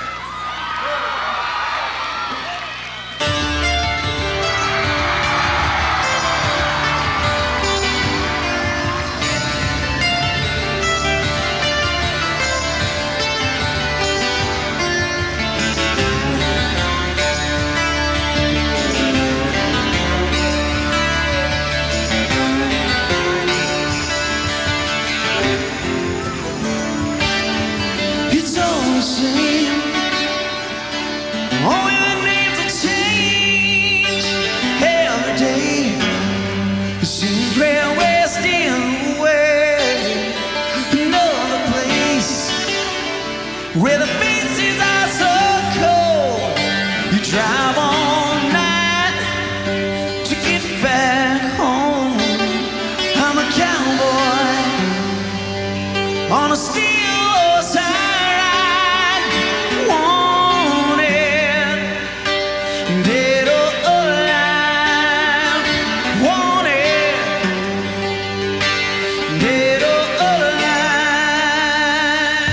Speaker 3: It's all the same. Only the names that change every day. It seems we're wasting away. Another place where the faces are so cold. You drive all night to get back home. I'm a cowboy on a steel horse I ride, wanted, dead or alive, wanted, dead or alive.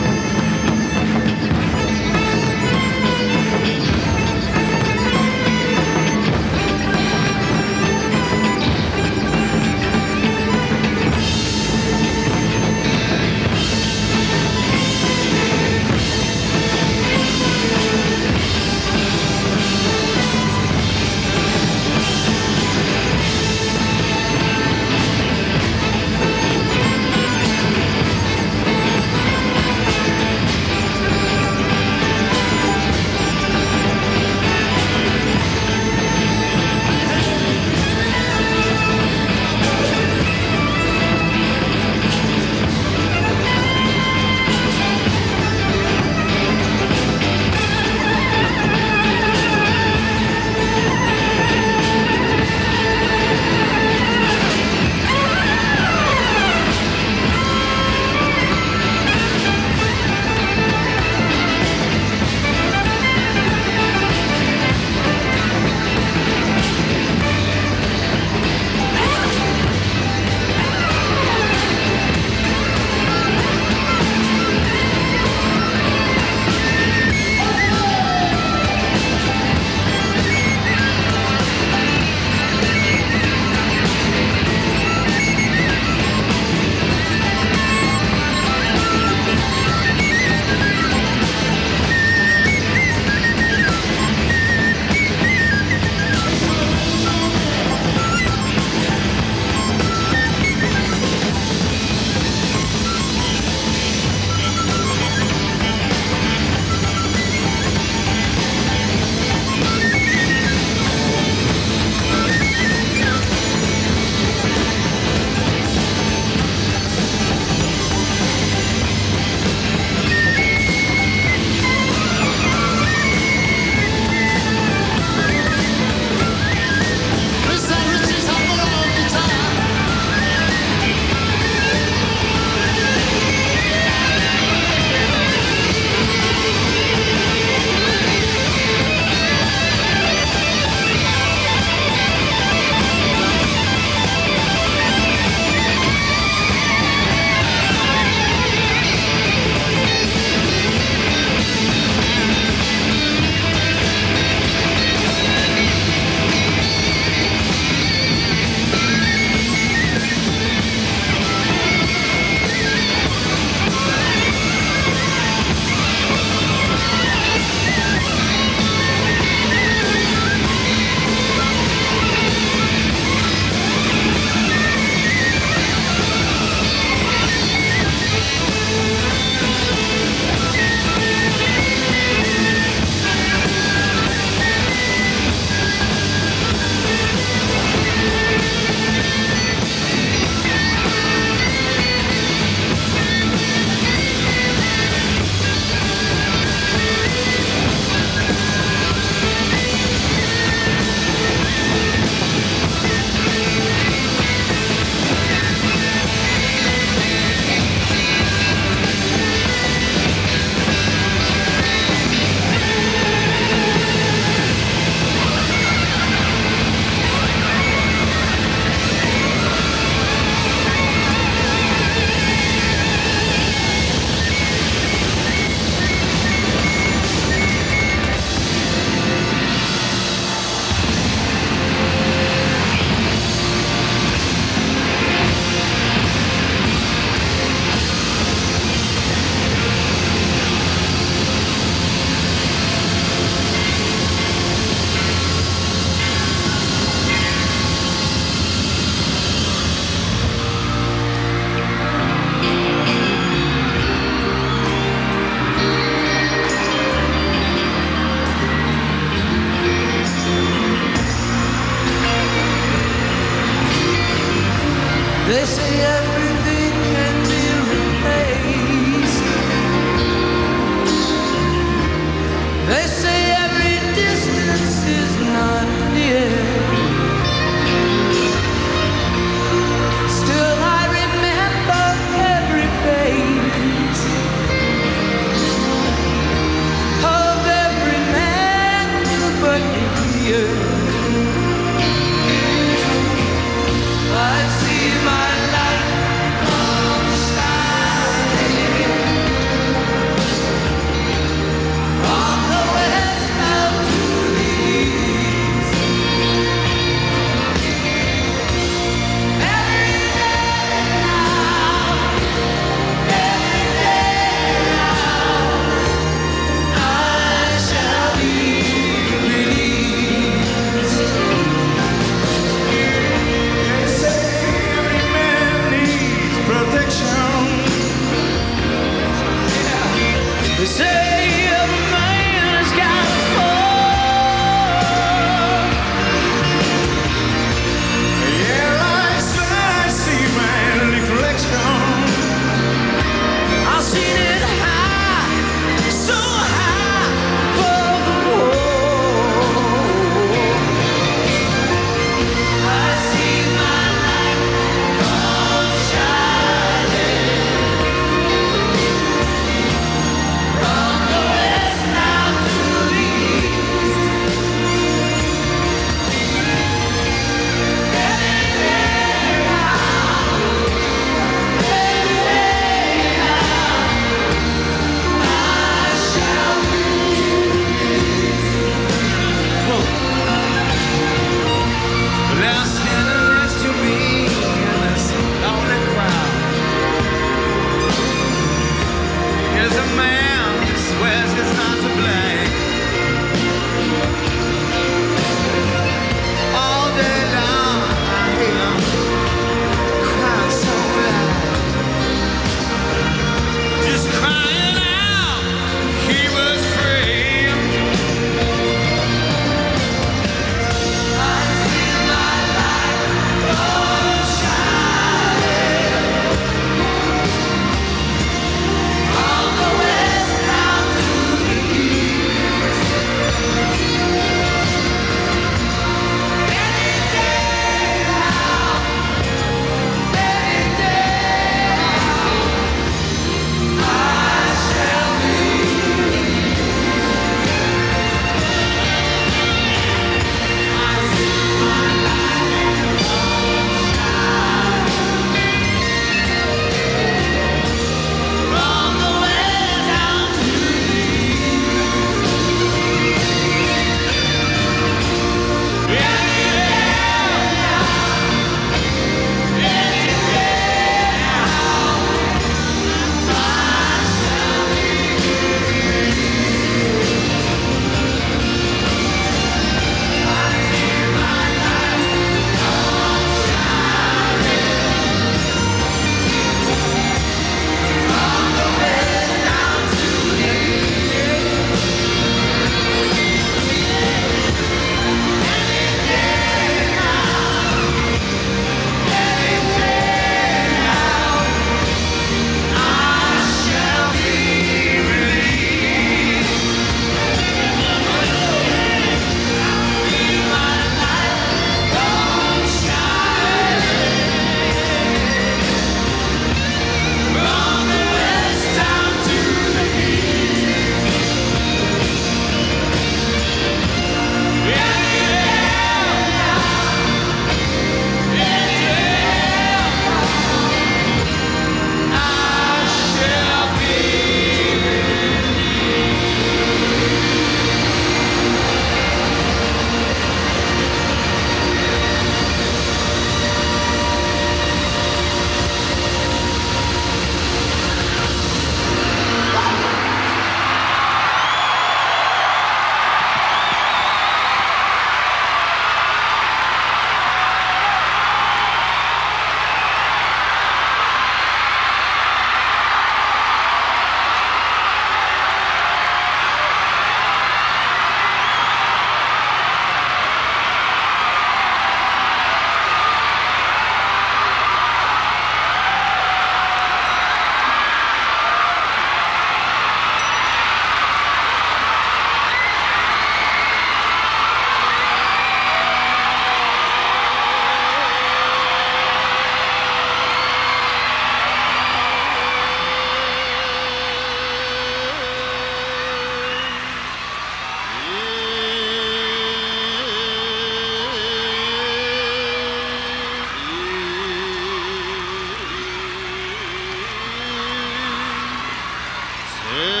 Speaker 7: え